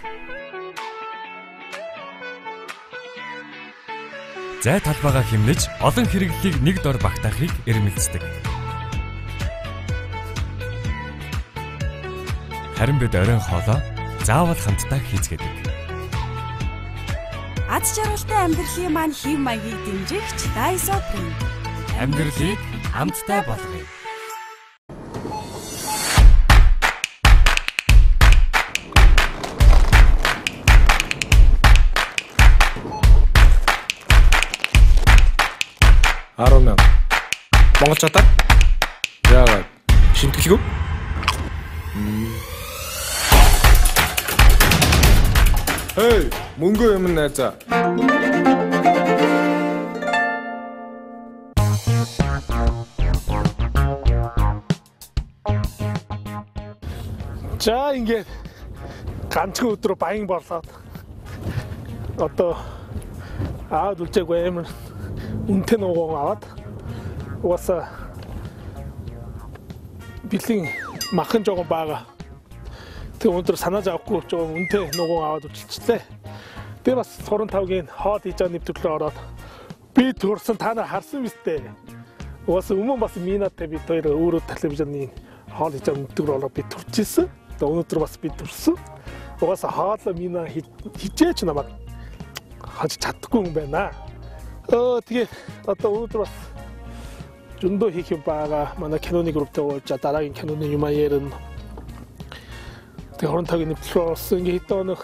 [SPEAKER 10] Зай талбайгаа хэмнэж олон хэрэглэлийг нэг дор багтаахыг эрмэлздэг. Харин бид оройн хоолоо заавал хамтдаа хийцгээдэг.
[SPEAKER 11] Аз жаргалтай амьдралын маань хэв маягийг дэмжигч Daiso Print.
[SPEAKER 10] Амьдралыг хамтдаа болгоё.
[SPEAKER 8] Арона. Монгол чатаг. Яагаад шинтгэлгүй? Эй, мөнгө юм найзаа.
[SPEAKER 3] За ингээд ганцхан өдрөө баян болоод одоо аа дүлцээгүй амар үнэтэй нугуун аваад угаасаа бэлэн махан жоохон бага. Тэг өндөр санаа зовхгүй жоохон үнэтэй нугуун аваад үлчилчлээ. Тэгээ бас 35-гийн хоол хийж байгаа нэвтрүүлгээр ороод би төрсөн та нар харсан мэт. Угаасаа өмнө бас минатай бид хоёр өөрөө телевизний хоол хийж байгаа нэвтрүүлгээр ороод би төрчихсэн. Тэгээ өнөөдөр бас би төрсөн. Угаасаа хоол мина хичээж намайг хаж чадахгүй юм байна. Тэгээ одоо өнөөдөр бас зөндөө хийх юм байгаа. Манай киноны групптэй уулзаа дараагийн киноны юм ярина. Тэгээ 25-гийн нэвтрүүлгээр орсон ингээ хэдэн өнөх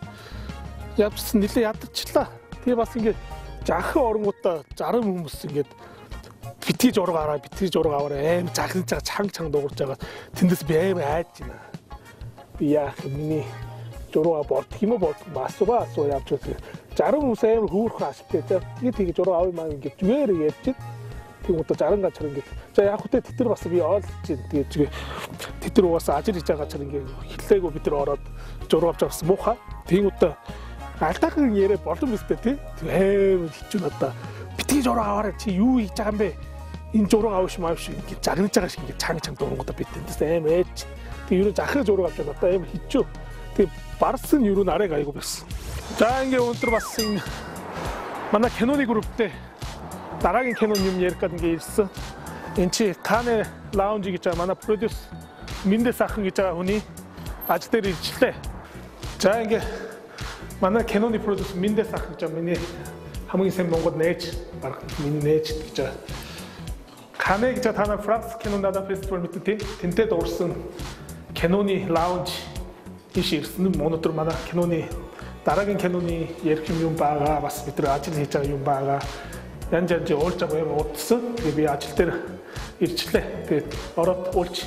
[SPEAKER 3] явсан нэлээ ядарчлаа. Тэгээ бас ингээ жаахан оронгуудаа 60 хүмүүс ингээ битгий зураг аваарай аим захиж чанга дуурж байгаа. Тэндээс би аим айж байна. Би яах миний зураг болдох юм бол асуугаа явж байгаа. 60 хүмүүс аим хөөрхөн ашигтай. Тэгээ зураг авъя маа ингээ зүгээр ярьж тийм одоо 60 гачаар ингээ. За яг хөтэ тэтэр бас би ойлгож байна. Тэгээ тэтэр угаасаа ажил хийж байгаа гачаар ингээ хэллээгүй бид нар ороод зураг авч авсан муухай. Тийм одоо альтахан яриа болон мэстэй тий. Аим хичүүн одоо битгий зураг аваарай чи юу хийж байгаа юм бэ? Энэ зураг авах маавш ингээ загнаж байгаа шиг ингээ чанга дуурангуудаа бит тэндээс аим ээж. Тэгээ юу захир зураг авч одоо аим хичүү. Тэгээ барсан юу нарыг айгу байсан. За ингээ өндөр бас манай киноны групптэй дараагийн киноны юм ярих гэдэг ингээ ирсэн. Энд чи Кане лаунж гэж манай продюс Миндэс ахын гэж байгаа хүний ажил дээр ирчлээ. За ингээ манай киноны продюс Миндэс ах гэж миний хамгийн сайн Монгол нээж баг миний нээж гэж байгаа. Кане гэж та нар Франц кино надад фестивал мэдтээ тэнтэй дуурсан киноны лаунж иш ирсэн өнөөдөр манай киноны дараагийн киноны ярих юм байгаа бас бид нар ажил хийж байгаа юм байгаа. Янз янз уулж байгаа юм утсан. Тэгээ би ажил дээр ирчлээ. Тэгээд ороод уулж.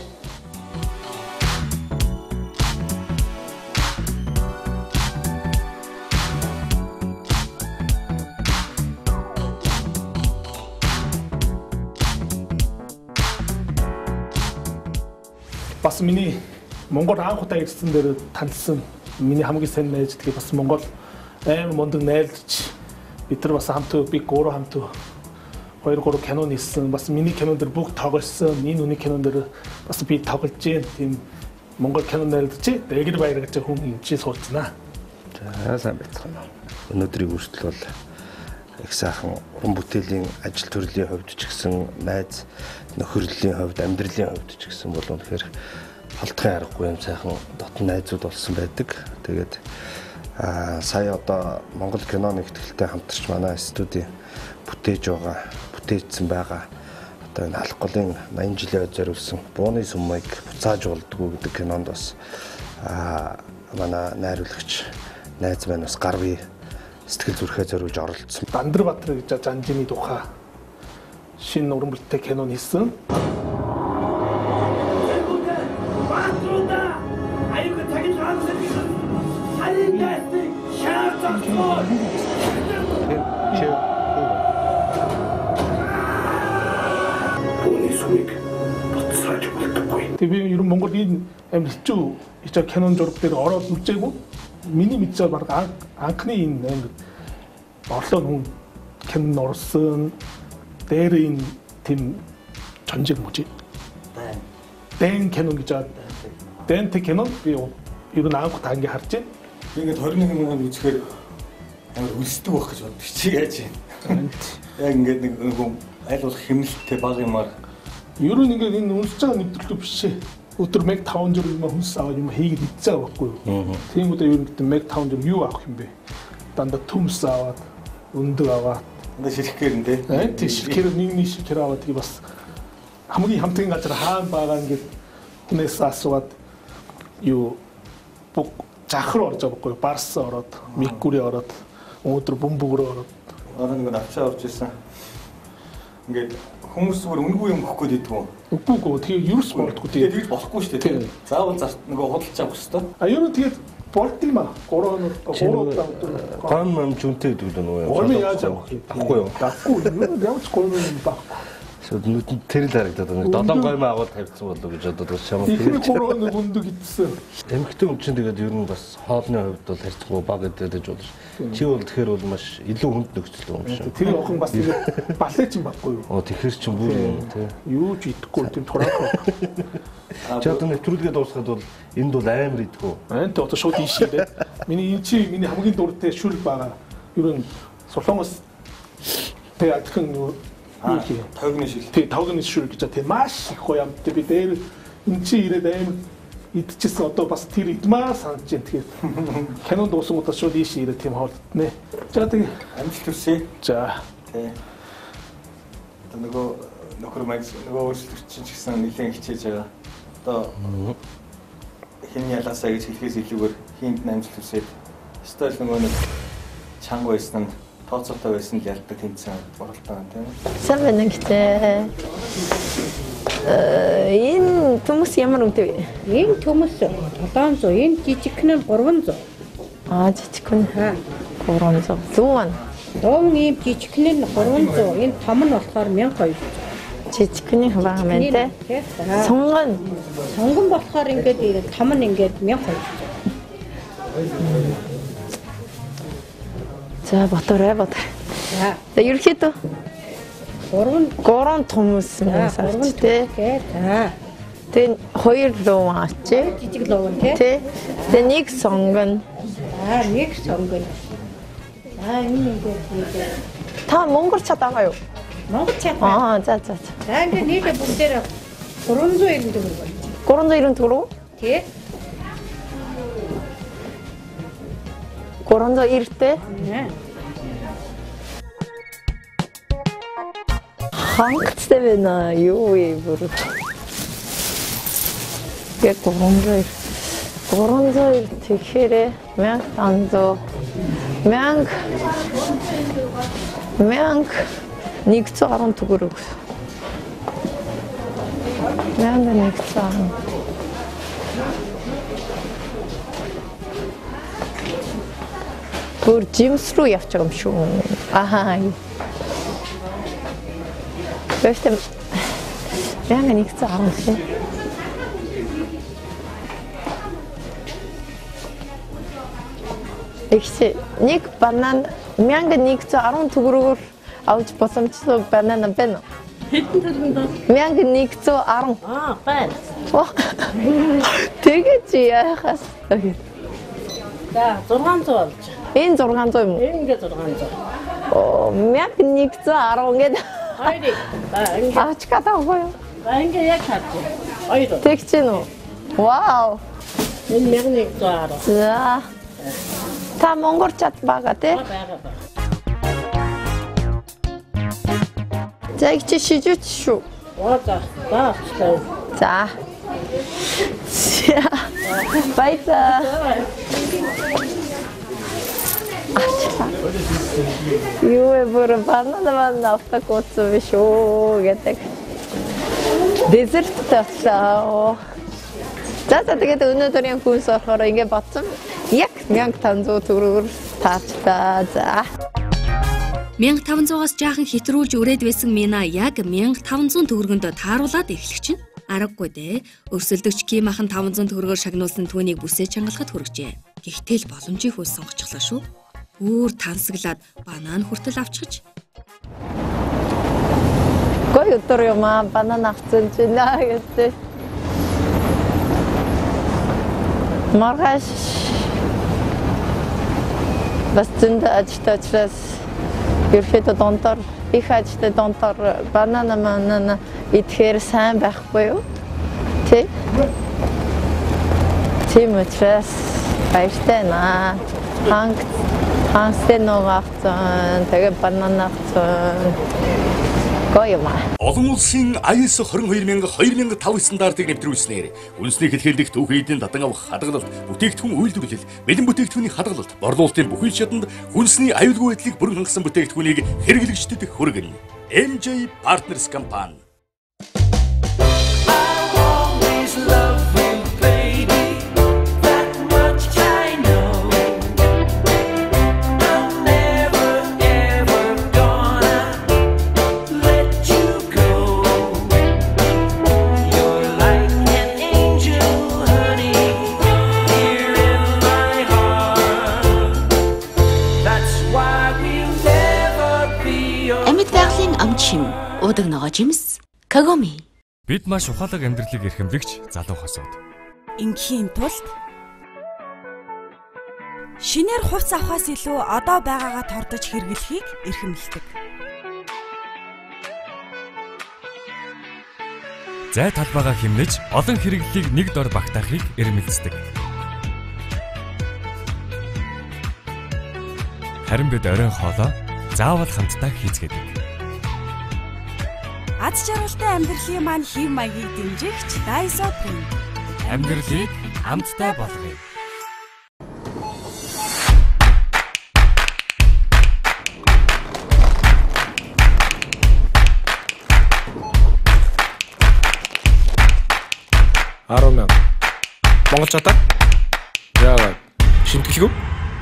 [SPEAKER 3] Бас миний Монгол анх удаа ирсэн дээр танилцсан миний хамгийн сайн найз тэгээ бас Монгол аим мундаг найзч бид нар бас хамт би гурав хамт 2-3 кино нийлсэн бас миний кинон дээр бүгд тоглосон энэ үний кинон дээр бас би тоглож जैन тийм Монгол кино найзч Дэгэр Баяр гэж хүн хэмжээ суулцнаа.
[SPEAKER 12] За сайн байцгаана. Өнөөдрийн хүртэл бол их сайхан уран бүтээлийн ажил төрлийн хувьд ч гэсэн найз нөхөрлөлийн хувьд амьдралын хувьд ч гэсэн бол үнэхээр холдохын аргагүй юм сайхан дотн найзууд болсон байдаг. Тэгээд сая одоо Монгол кино нэгтгэлтэй хамтарч манай студийн бүтээжсэн байгаа одоо энэ алх голын 80 жилийн өд зориулсан Бууны сүмийг буцааж болдгоо гэдэг кинонд бас манай найруулагч найз маань бас гарвы сэтгэл зүрхээ зориулж оролцсон.
[SPEAKER 3] Дандрбатар гэж жанжины тухай шинэ уран бүтээл кино хийсэн. Тэгээ ер нь Монгол энэ амир хичүү хийж байгаа кинон зураг дээр ороод үзээгүй. Миний мэдсээр баг анхны энэ амир орлоо хүн кинон орсон дээр энэ тийм 전쟁 뭐지? 댄 кино гэж байгаа. 댄 кино би ер нь анх та ингэ харж байна.
[SPEAKER 8] Ингээд 21 мянган үзэхээр амар үлсдэг байх гэж боддог чи яаж юм. Яг ингээд нэг аль болох хэмнэлттэй баг юмар.
[SPEAKER 3] Ер нь ингээд энэ үнсэж байгаа нэвтрүүлэг биш ээ. Өдөр 1500 юм хүнс аваад юм хийгээд идсэн байхгүй юу. Тийм үедээ ер нь 1500 юу авах юм бэ? Дандаа төмс аваад, өндөг аваад,
[SPEAKER 8] дандаа ширхгээр нэ.
[SPEAKER 3] Тийм ширхгээр нэг ширхгээр аваад тийм бас хамгийн хамтгийн газар хаан байгаа ингээд хүнээс асууад юу бүх захар орж байгаа байхгүй юу. Барс ороод, микгүри ороод, өнөөдөр бөмбөгөр ороод.
[SPEAKER 8] Ороо нэг авчаа орж ирсэн. Ингээд хүмүүс зүгээр үнгүй юм өгөх гээд идэх үү?
[SPEAKER 3] Үгүй тэгээ юус болдгоо тэгээ
[SPEAKER 8] тэгж болохгүй шүү дээ. Заавал нөгөө худалдаж авах хэрэгтэй.
[SPEAKER 3] Ер нь тэгээд болд юм аа. 3 удаа
[SPEAKER 12] гон нам жүнтэй гэдэг нь үү?
[SPEAKER 3] Гон яаж авах юм?
[SPEAKER 12] Баггүй юу?
[SPEAKER 3] Баггүй. Ямар ч гон юм баггүй.
[SPEAKER 12] Нүдэнд тэр л харагдаад байна. 7 гоймоо агуул тавьсан болов гэж бодоод байна.
[SPEAKER 3] Тэгэхээр гурван мундаг идсэн.
[SPEAKER 12] Эмэгтэй хүн чинь тэгээд ер нь бас хоолны хувьд бол харьцангуй бага гэдэж болно ш. Чи бол тэгэхээр бол маш илүү хүнд нөхцөл юм шиг.
[SPEAKER 3] Тэр охин бас тэгээд балет юм баггүй юу?
[SPEAKER 12] Тэгэхээр чинь бүр юм тий.
[SPEAKER 3] Юу ч идэхгүй тийм тураах.
[SPEAKER 12] Чи одоо нэвтрүүлгээ дуусгаад бол энд бол амар идэхгүй.
[SPEAKER 3] Энд одоо шууд ийшээ. Миний хамгийн дуртай шүл байгаа. Ер нь Солонгос тэг адхан
[SPEAKER 8] тавгны шил.
[SPEAKER 3] Тэг тавгны шил гэж тэг маш их гоё амт би дээр энэ чи ирээд амар идчихсэн одоо бас тэр идмаа санаж байна. Тэгэхээр кино дууссан удаа шууд ийш ирээд тийм хоолтнэ. За тэг
[SPEAKER 8] амжилт хүсье.
[SPEAKER 3] За.
[SPEAKER 8] Тэг. Одоо нөхөр майс өөрчлөлт ч гэсэн нэлээд хичээж байгаа. Одоо хэн ялаасаа гэж хэлхээс илүүгээр хийнд амжилт хүсье. Стол нэг чанга байсан нь тооцоотой байсан л ялдаг тэмцээн оролдоо тийм.
[SPEAKER 2] Сайн байна гэжээ. Энэ төмөс ямар үнэтэй вэ?
[SPEAKER 13] Энэ төмөс 700, энэ жижигхэн нь 300.
[SPEAKER 2] Жижигхэн 300. Зүүн.
[SPEAKER 13] Дон ийм жижигхэн нь 300, энэ том нь болохоор 1200.
[SPEAKER 2] Жижигхэн бага мэн те. Сонгон
[SPEAKER 13] болохоор ингээд том нь ингээд 1200.
[SPEAKER 2] За боторой. За ерөөхдөө 3 төмөс сарч тий. Тэгээ 2 луу аач.
[SPEAKER 13] Жижиг луу тий.
[SPEAKER 2] Тэгээ нэг сонгон.
[SPEAKER 13] Нэг сонгон. Энэ ингээд
[SPEAKER 2] та монгол чадаагаа юу?
[SPEAKER 13] Монгол чад.
[SPEAKER 2] За.
[SPEAKER 13] За ингээд нийлээ бүгдээр 390 төгрөг байна.
[SPEAKER 2] 390 төгрөг?
[SPEAKER 13] Тий.
[SPEAKER 2] 390-тэй. Хангацтай байна юу вэ бүр. Гэ 300 тэгэхээр 1500 110 төгрөг. 1110. бүр жимс руу явж байгаа юм шүү. Бэстэ яна нэг цаан шин. Ихсе нэг банан 1110 төгрөгөөр авч боломжтой банан байна.
[SPEAKER 13] Хэдэн төгрөг?
[SPEAKER 2] 1110.
[SPEAKER 13] Байна.
[SPEAKER 2] Тэгээд яахаас.
[SPEAKER 13] За 600 болж.
[SPEAKER 2] Энэ 600 юм уу?
[SPEAKER 13] Энэ 600.
[SPEAKER 2] 1110 ингээд.
[SPEAKER 13] Хайди.
[SPEAKER 2] Авч чадаагүй юу?
[SPEAKER 13] Ингээ яг хаач. Ойдоо.
[SPEAKER 2] Тэгч гэнэ үү? Вау.
[SPEAKER 13] Энэ 1110.
[SPEAKER 2] За. Та монгол чад байгаа тий?
[SPEAKER 13] Бага.
[SPEAKER 2] За их чи шижүүч шүү. За. Баярлалаа. Юу бүр банана автогоцоо биш үү гэдэг. Дезерт татлаа. За тэгээд өнөөдрийн хүнс орохоор ингэ бодсон. Яг 1500 төгрөгөөр таачлаа. За.
[SPEAKER 1] 1500-аас жаахан хэтрүүлж өрөөд байсан Мина яг 1500 төгрөгөнд тааруулаад эхлэх чинь аргагүй дээ. Өрсөлдөгч Ким ахан 500 төгрөгөөр шагнуулсан түүнийг бүсээ чангалахад хүргэжээ. Гэхдээ л боломжийг хөл сонгочихлаа шүү. Бүр тансаглаад банан хүртэл авчихж.
[SPEAKER 2] Гой өдөр юм аа банан авсан чинь гэдэг. Маргааш бас зөнд ажилтаа учраас ерөөхдөө донтор их ажилтаа донтор банана идэхээр сайн байхгүй юу? Тийм учраас баяртай наа. Хангастай нөгөө авсан, тэгээ банана авсан. Гоёма.
[SPEAKER 5] Олон улсын ISO 22005 стандартыг нэвтрүүлснээр үндэсний хэлхийлэх түүхий эдийн дадан авах хадгалалт, бүтээгдэхүүн үйлдвэрлэл, бэлэн бүтээгдэхүүний хадгалалт, борлуулалтын бүхэл шатанд хүнсний аюулгүй байдлыг бүрэн хангасан бүтээгдэхүүнийг хэрэглэгчдэд хүргэнэ. MJ Partners компани.
[SPEAKER 1] амчим удаг ногоо жимс Kagome.
[SPEAKER 10] Бид маш ухаалаг амьдралыг эрхэмлэгч залуу хосууд.
[SPEAKER 11] Ингийн тулд шинээр хувц авахаас илүү одоо байгаагаа тордож хэрэглэхийг эрхэмлдэг.
[SPEAKER 10] Зай талбайгаа хэмнэж олон хэрэглэлийг нэг дор багтаахыг эрмэлздэг. Харин бид оройн хоолоо заавал хамтдаа хийцгээдэг.
[SPEAKER 11] Аз жаргалтай амьдралын маань хэв маягийг дэмжигч Daiso Print.
[SPEAKER 10] Амьдралыг хамтдаа болгоё.
[SPEAKER 14] Арван Монгол чадаа? Яагаад? Шинтгэлгүй?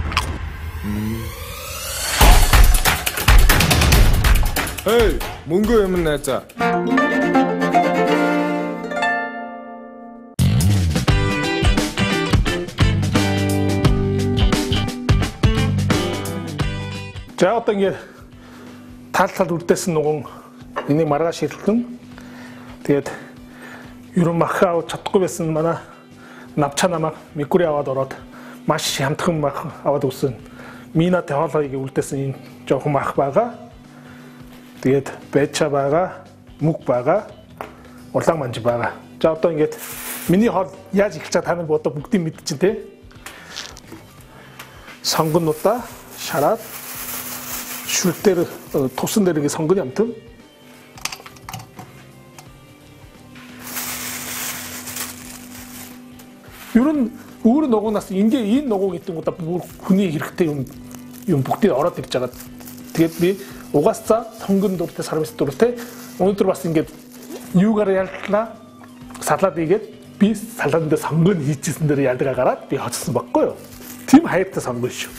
[SPEAKER 14] Эй, мөнгө юм найзаа.
[SPEAKER 3] За одоо ингэ тал үрдээсэн нүгэн энийг маргааш шилтэн. Тэгээд ерөн махаа чадахгүй байсан манай навчаа намайг микури аваад ороод маш хямдхан мах аваад өгсөн. Мина тэхолыг үрдээсэн энэ жоохон мах байгаа. Тэгээд бэча байгаа, мөг байгаа, улаан манж байгаа. За одоо ингээд миний хоол яаж эхэлж байгаа та нар бодоо бүгдийг мэдчихэв те. сонгонуудаа шараад шүлтээр тусан дээр ингэ сонгон ямтан. Ер нь өөр ногоонаас энэ ногоо гэдэг нь удаа хүний хэрэгтэй юм бүгдээ ороод ирж байгаа. Тэгээд би угаасаа сонгон дуртай сарвис дуртай өнөөдөр бас ингээд юугаар ялтлаа салаад игээд би салаанд сонгон хийчихсэн дээр ялдгаа гараад би хоцсон баггүй юу. Тим хайртай сонгон шүү.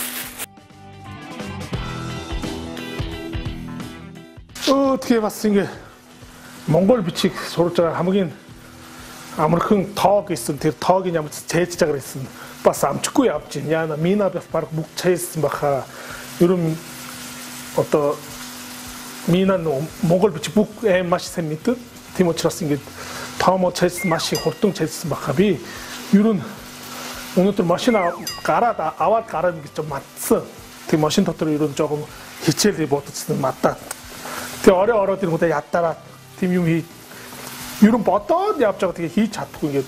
[SPEAKER 3] Тэгээ бас ингэ Монгол бичиг сурж байгаа хамгийн амархан тоо гэсэн тэр тоогийн ямар цээж чагаар гэсэн бас амжихгүй явж байна. Яна мина бас баг бүх цээсэн баха. Ерөн одоо мина Монгол бичиг бүх маш сайн мэддэг. Тийм учраас ингэ тоомо цээсэн маш их хурдан цээсэн баха. Би ерөн өнөөдөр машин аваад гэж матсан. Тийм машин дотор ерөн жоохон хичээлээ бодсон мадаа. Тэгээ ороод ирэнгүүтээ яддараа тийм юм хий. Ерөн бодоод явж байгаа тэгээ хийж чадахгүй ингээд.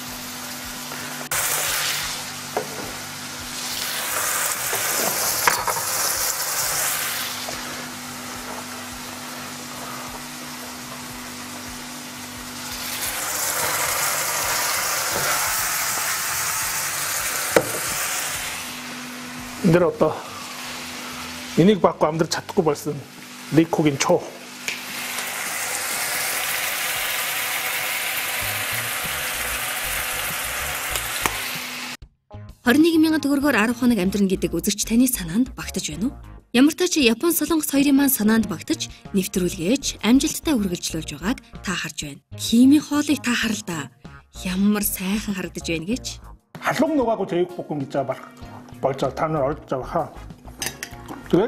[SPEAKER 3] Эндэр одоо энийг баггүй амдэр чадахгүй болсон. Ликогийн чоо.
[SPEAKER 1] 21,000 төгрөгөөр 10 хоног амьдрна гэдэг үзэгч таны санаанд багтаж байна уу? Ямар ч тач Япон Солонгос хоёрын маань санаанд багтаж нэвтрүүлгээж амжилттай үргэлжлүүлж байгааг та харж байна. Химийн хоолыг та харалдаа. Ямар сайхан харагдаж байна гэж.
[SPEAKER 3] Халуун нугаагүй зээг бүхэн гэж байгаа болж та нар орж байгаа хаа. Тэгээд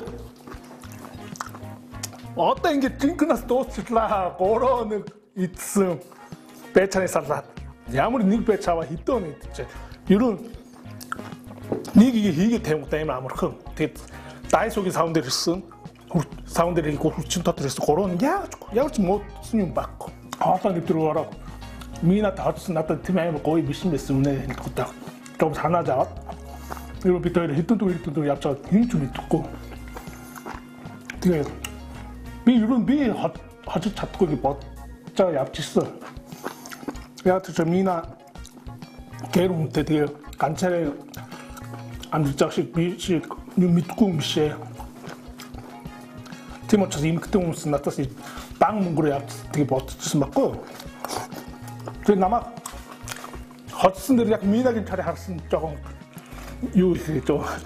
[SPEAKER 3] одоо ингэ жинкнаас дуусчлаа. 3 хоног идсэн бэчаны салаад. Ямар нэг бэч аваа хэдэн идчихэ. Ерөн нэг хийгээ тавьгуудаа юм амархан. Тэгээд Daiso-гийн саунд дээр ирсэн. Саунд дээр хийх хүчин дотор ирсэн 3 яаж муудсан юм байхгүй. Хоолой нэвтрүү ороо. Минад хоцсон надад тийм амар гоё биш юм байсан үнэ хэлэхгүй. Том санаад аваад. Юу бид хоёр хэдэн дүү явж байгаа юм ч мэдэхгүй. Тэгээд би хожиж чадахгүй гэж бодож байгаа явж ирсэн. Яа ч мина гэр үнтэй тэгээ ганцаараа амжилт шиг би шиг мэдгүй юм бишээ. Тийм учраас эмгтэн хүмүүс надаас дан мөнгөөр явж тэгээ бодчихсон байхгүй. Тэгээ намайг хоцсон дээр яг минагийн царай харсан жоохон юу хийж байгаа.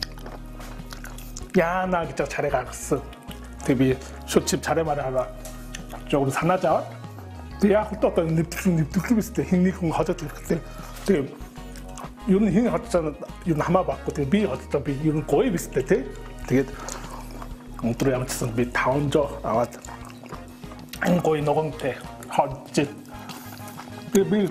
[SPEAKER 3] Яана гэж царай гаргасан. Тэгээ би шууд чив царай мараа жоохон санааж аваад тэгээ яг л одоо нэвтрүүлгээс хин нэг хүн хожоод ирэхлээр тэгээ юу н хин хоцсон юу хамаа баггүй тэгээ би хоцсон би юу гоё бистэй тий. Тэгээд Өнөөдөр ямар ч гэсэн би 500 аваад ангой ногонтэй хожиж би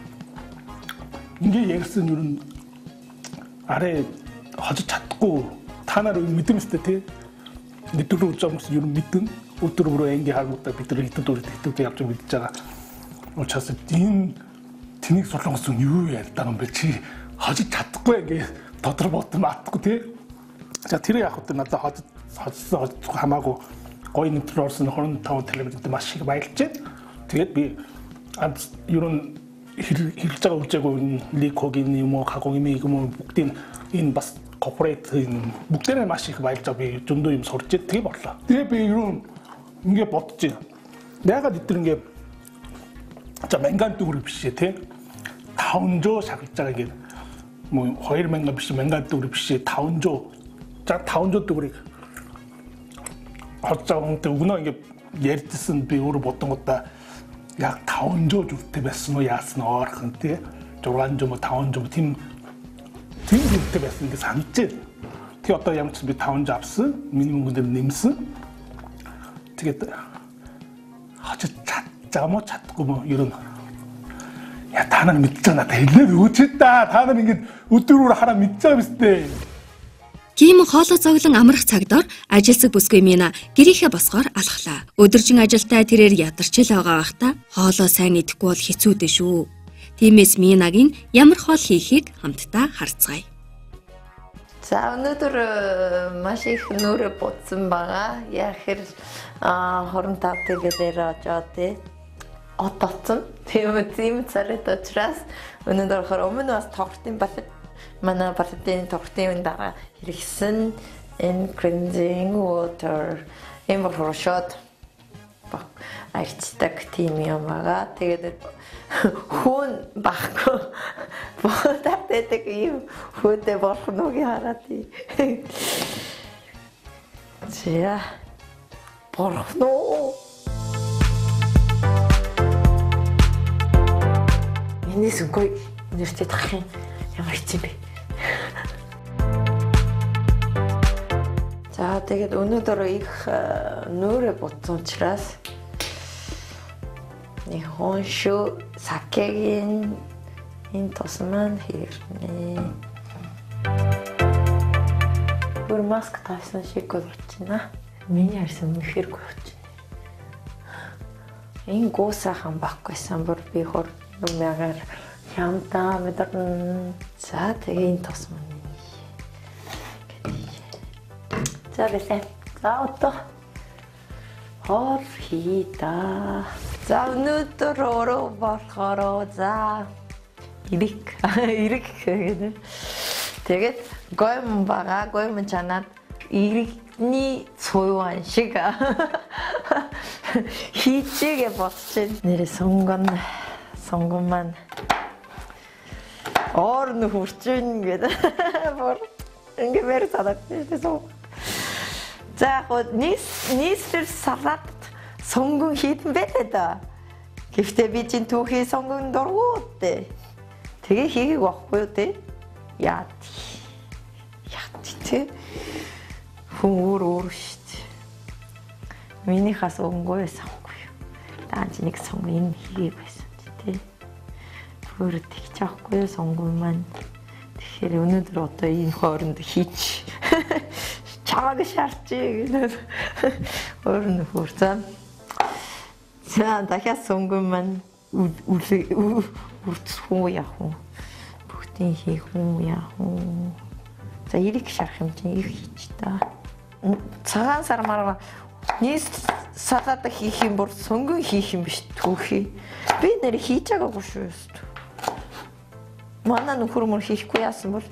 [SPEAKER 3] ингээ ярьсан юу н арай хожиж чадахгүй та нар мэдэмстэй тий нэвтрүүлэг үзэж байгаа хүмүүс юу мэдэн өдөр бүрөө ингээ харагдаа бид нар хэдэн дөрөв хэдүүд явж мэдж байгаа учраас энэ тэнийг солонгос юу ярьдаг юм бэ чи хожиж чадахгүй ингээ дотор ботом атахгүй тий за тэр яг хөтэ надад хожсон хамаагүй гоё нэвтрүүлэг орсон 25 телевизэд маш их баярлж байна тэгээд би юу н хэрэгж байгаа үжээгүй ликогийн юм уу хагогийн юм уу бүгдийн энэ бас корпорат бүгдээрээ маш их баярлж байгаа би зөндөө юм сурч тэгээ борлоо. Тэгээ би юу ингээ бодож байна. Ягаад эдгээр ингээ за манган төгрөг биш тий 500 шахаж байгаа гэдэг 뭐 2000 биш манган төгрөг биш 500 за 500 төгрөг хацаантай өгнө ингээ ярьдсан би өөрөө бодонгуудаа яг 500 зүртэй байсан уу яасан оорхон тий 600 500 тийм зүртэй байсан гэж санаж байна. Тэг одоо ямар ч би 500 авсан миний мөнгөнд нэмсэн. Тэгээд хачиж чадахгүй мó ер нь я та нар мэдж байгаа надад хэлээд өгөөч та нар ингэж өдрөөр хараа мэдж байгаа биз дээ.
[SPEAKER 1] Ким хоолой цоглон амрах цагдор ажилсаг бүсгүй минь гэрийнхээ босгоор алхлаа. Өдөржин ажилдаа тэрээр ядарч л байгаа байхдаа хоолой сайн идэхгүй бол хэцүү дээ шүү. Тиймээс Минагийн ямар хоол хийхийг хамтдаа харцгаая.
[SPEAKER 2] За өнөөдөр маш их нүрэ бодсон байгаа. Яахэр 25 тэгэлээр очоод тий одооцсон. Тийм царайд учраас өнөөдөр өмнө бас тортын бас манай партийн тортын дараа хэрэгсэн энэ cleansing water энэ боршот айцдаг тийм юм байгаа. Тэгээд хүн баггүй бодатдаг юм хөдөө борхног хараад тий. За борхноо энэ сүнгүй университет хахын ямар хэцүү бэ. За тэгээд өнөөдөр их нүрэ бодсон учраас Нихоншо сакегийн энэ тосман хэрнэ. Бүр маск тавьсан шиг болчихно. Миний харсан үнэхээр гоочно. Энэ гоосахан баггүйсан бүр би хурдмягаар хамтаа мэдэрн. За тэгээ энэ тосман. За бэлээ. За одоо хор хийда. За өнөөдөр өөрөө болохоор за ирэх гэдэг. Тэгээд гойм бага гойм чанаад иргэний цуйван шиг хийчихээ бодчих. Нэрээ сонгон маань орн хурчин гэдэг. Ингээ мэр цадагтай. За гоо нийслэл салат сонгон хийдэн байлаа да. Гэхдээ би чинь түүхий сонгон дургуудтэй. Тэгээ хийгийг байхгүй юу те? Яа тий. Хүн өөр шүү дээ. Миний хас өнгөө санахгүй юу. Даанч нэг сонгон энэ хийгийг байсан тий. Өөр тэгч авахгүй юу сонгон маань. Тэгэхээр өнөөдөр одоо энэ хооронд хийч. Чааг шаарчээ гэдэг. Өөр нөхөр зам. За дахиад сонгон маань үрдсхүү яах вэ? Бүгдийн хийх үү яах вэ? За ирэх шарах юм чинь их хийч та. Цагаан сар марга нийс салат хийх юм бол сонгон хийх юм биш түүхий. Би нэр хийж байгаагүй шүү. Манай нөхөр мөр хийхгүй яасан бол.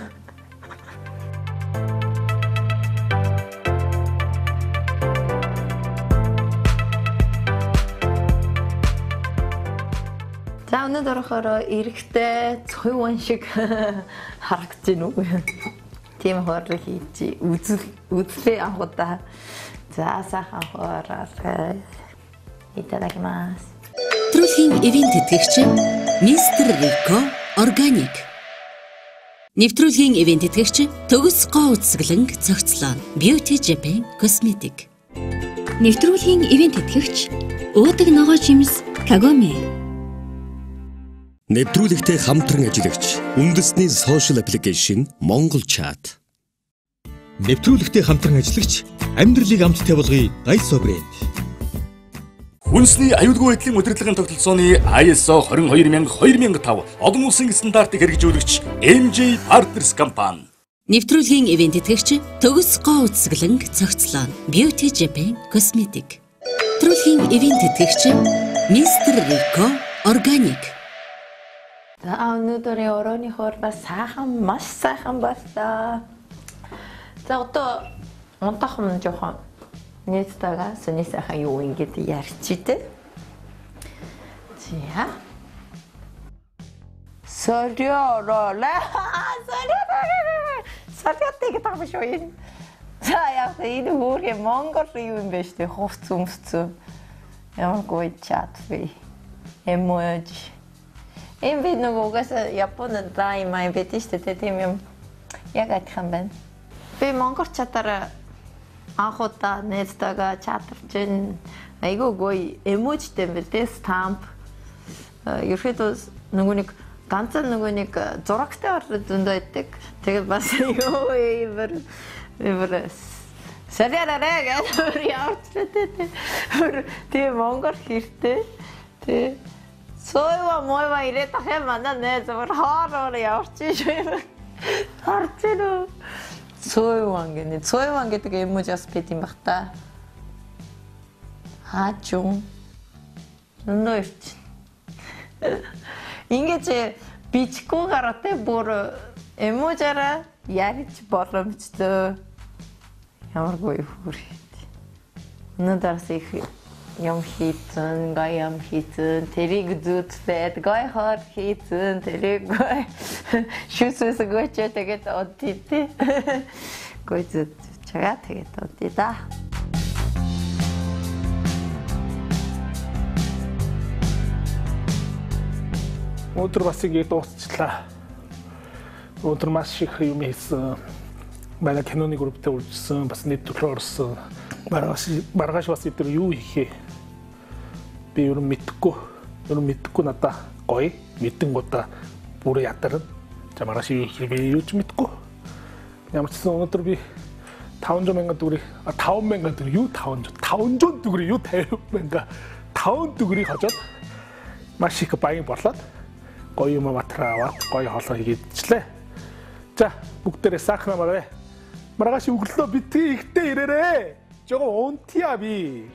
[SPEAKER 2] За өнөөдөр орохоор эрэхтэй цойван шиг харагдаж байна уу? Тийм хоороо хийж үзлээ анхудаа. За сайхан хоороо. Итадакимас.
[SPEAKER 6] Трүлхийн эвийн тэтгэгч Мистер Рико Органик.
[SPEAKER 1] Нэвтрүүлгийн ивент тэтгэгч Төгс гоо үзэсгэлэнг цогцлоо. Beauty Japan Cosmetic. Нэвтрүүлгийн ивент тэтгэгч уудаг ногоо жимс Kagome.
[SPEAKER 15] Нэвтрүүлэгтээ хамтран ажиллагч үндэсний сошиал аппликейшн Монгол Чат. Нэвтрүүлэгтээ хамтран ажиллагч амьдралыг амттай болгоё Гайсо брэнд.
[SPEAKER 5] Хүнсний аюулгүй байдлын удирдлагын тогтолцооны ISO 22005 олон улсын стандартыг хэрэгжүүлэгч MJ Partners компани.
[SPEAKER 1] Нэвтрүүлгийн ивент тэтгэгч Төгс гоо үзэсгэлэнг цогцлоо. Beauty Japan Cosmetic. Нэвтрүүлгийн ивент тэтгэгч Mr. Rico Organic.
[SPEAKER 2] За өнөөдрийн орооны хоолой сайхан маш сайхан боллоо. За одоо унтахын жоохон нийтдээ сони сайхан юу ингэж ярьчихдээ. За. Сорёролаа. Сорёртыг тавшгүй. За яа энэ хүүргээ монгол юу юм бэ штэ хувц өмсцөө. Ямар гоё чат вэ. Эмоji. Em бид нөгөөс Японд даймай битиштэй тийм юм яг адилхан байна. Би монгол чатаар анхудаа нээстэйгээ чатарчин айгүй гоё эможитэй бэлдээ стамп. Ерөөдөө нөгөө нэг ганцхан нөгөө нэг зурагтай зөндөө байдаг. Тэгээд бас юу эвэр саряраа гэдэг явуулчихлаа. Тийм монгол хэртэй. Тэ Сойва моева ирээд ахаа манай нэ зөвөр хоороор явчих юм. Харцэрөө. Сойван гэдэг эможиас бит юм бах та. Хаачун. Нойрч. Ингэж бичгүй гараатай бүр эможиараа ярьж боломжтой. Ямар гоё хүрээд. Өнөөдрөөс их юм хийцэн, гай юм хийцэн, тэрийг зүтсээд, гай хор хийцэн, тэрийг гай шүсэс гойчоо тэгээд оддээ. Гой зүт чагаа тэгээд оддээ да.
[SPEAKER 3] Өнөөдөр бас ингэ дуусчлаа. Өнөөдөр маш их юм хийсэн. Манай киноны групптэй үржсэн, бас нийт төлөв орсон. Маргааш бас өдөр юу хийхээ би ер нь мэдхгүй надаа гоё мэдэнгуудаа бүр ядарна. За маргааш юу хийхээ би юу ч мэдгүй. Ямар ч гэсэн өнөөдөр би 500,000 төгрөг 5,000 төгрөг юу 500 төгрөг юу 50,000 5 төгрөгийг хожоод маш их баян болоод гоё юм материал аваад гоё хоолой хийгээдчлээ. За бүгдээрээ сайхан амаарай. Маргааш өглөө битгий ихтэй ирээрээ. 저거 온티야 비.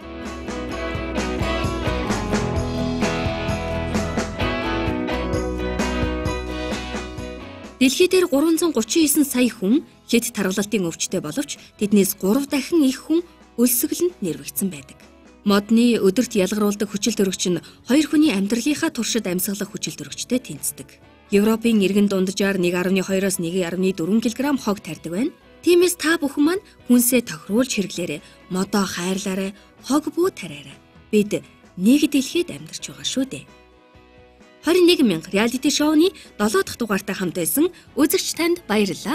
[SPEAKER 1] Дэлхий дээр 339 сая хүн хэд тархалтын өвчтөй боловч тэднээс 3 дахин их хүн өлсгөлөнд нэрвэгдсэн байдаг. Модны өдөрт ялгаруулдаг хүчил төрөгч нь 2 хүний амьдралынхаа туршид амьсгалах хүчил төрөгчтэй тэнцдэг. Европын иргэн дунджаар 1.2-оос 1.4 кг хог тарьдаг байна. Тиймээс та бүхэн маань хүнсээ тохируулж хэрэглээрэй. Модоо хайрлаарай. Хог бүү тараарай. Бид нэг дэлхийд амьдарч байгаа шүү дээ. 21,000 реалити шоуны 7 дахь дугаартай хамт байсан үзэгч танд баярлалаа.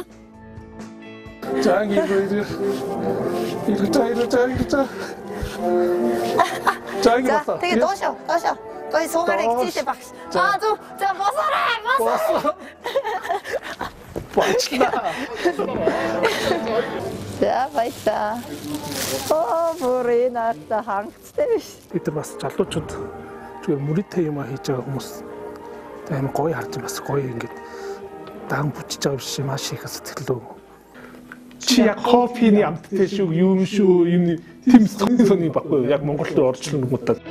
[SPEAKER 2] Тэгээ доошоо. Гой суугаараа хичээтэй багш. За босоо.
[SPEAKER 3] Бачна.
[SPEAKER 2] За баярлаа. Бүрийнарта хангацтай биш.
[SPEAKER 3] Бид бас залуучууд зүгээр мөрөдтэй юм хийж байгаа хүмүүс амар гоё харж бас гоё ингээд даан бүчиж байгаа биш маш их сэтгэлөө. Чи яг кофений амттай шүү юм шүү юм тийм сони баггүй яг Монголд орчлон гутаад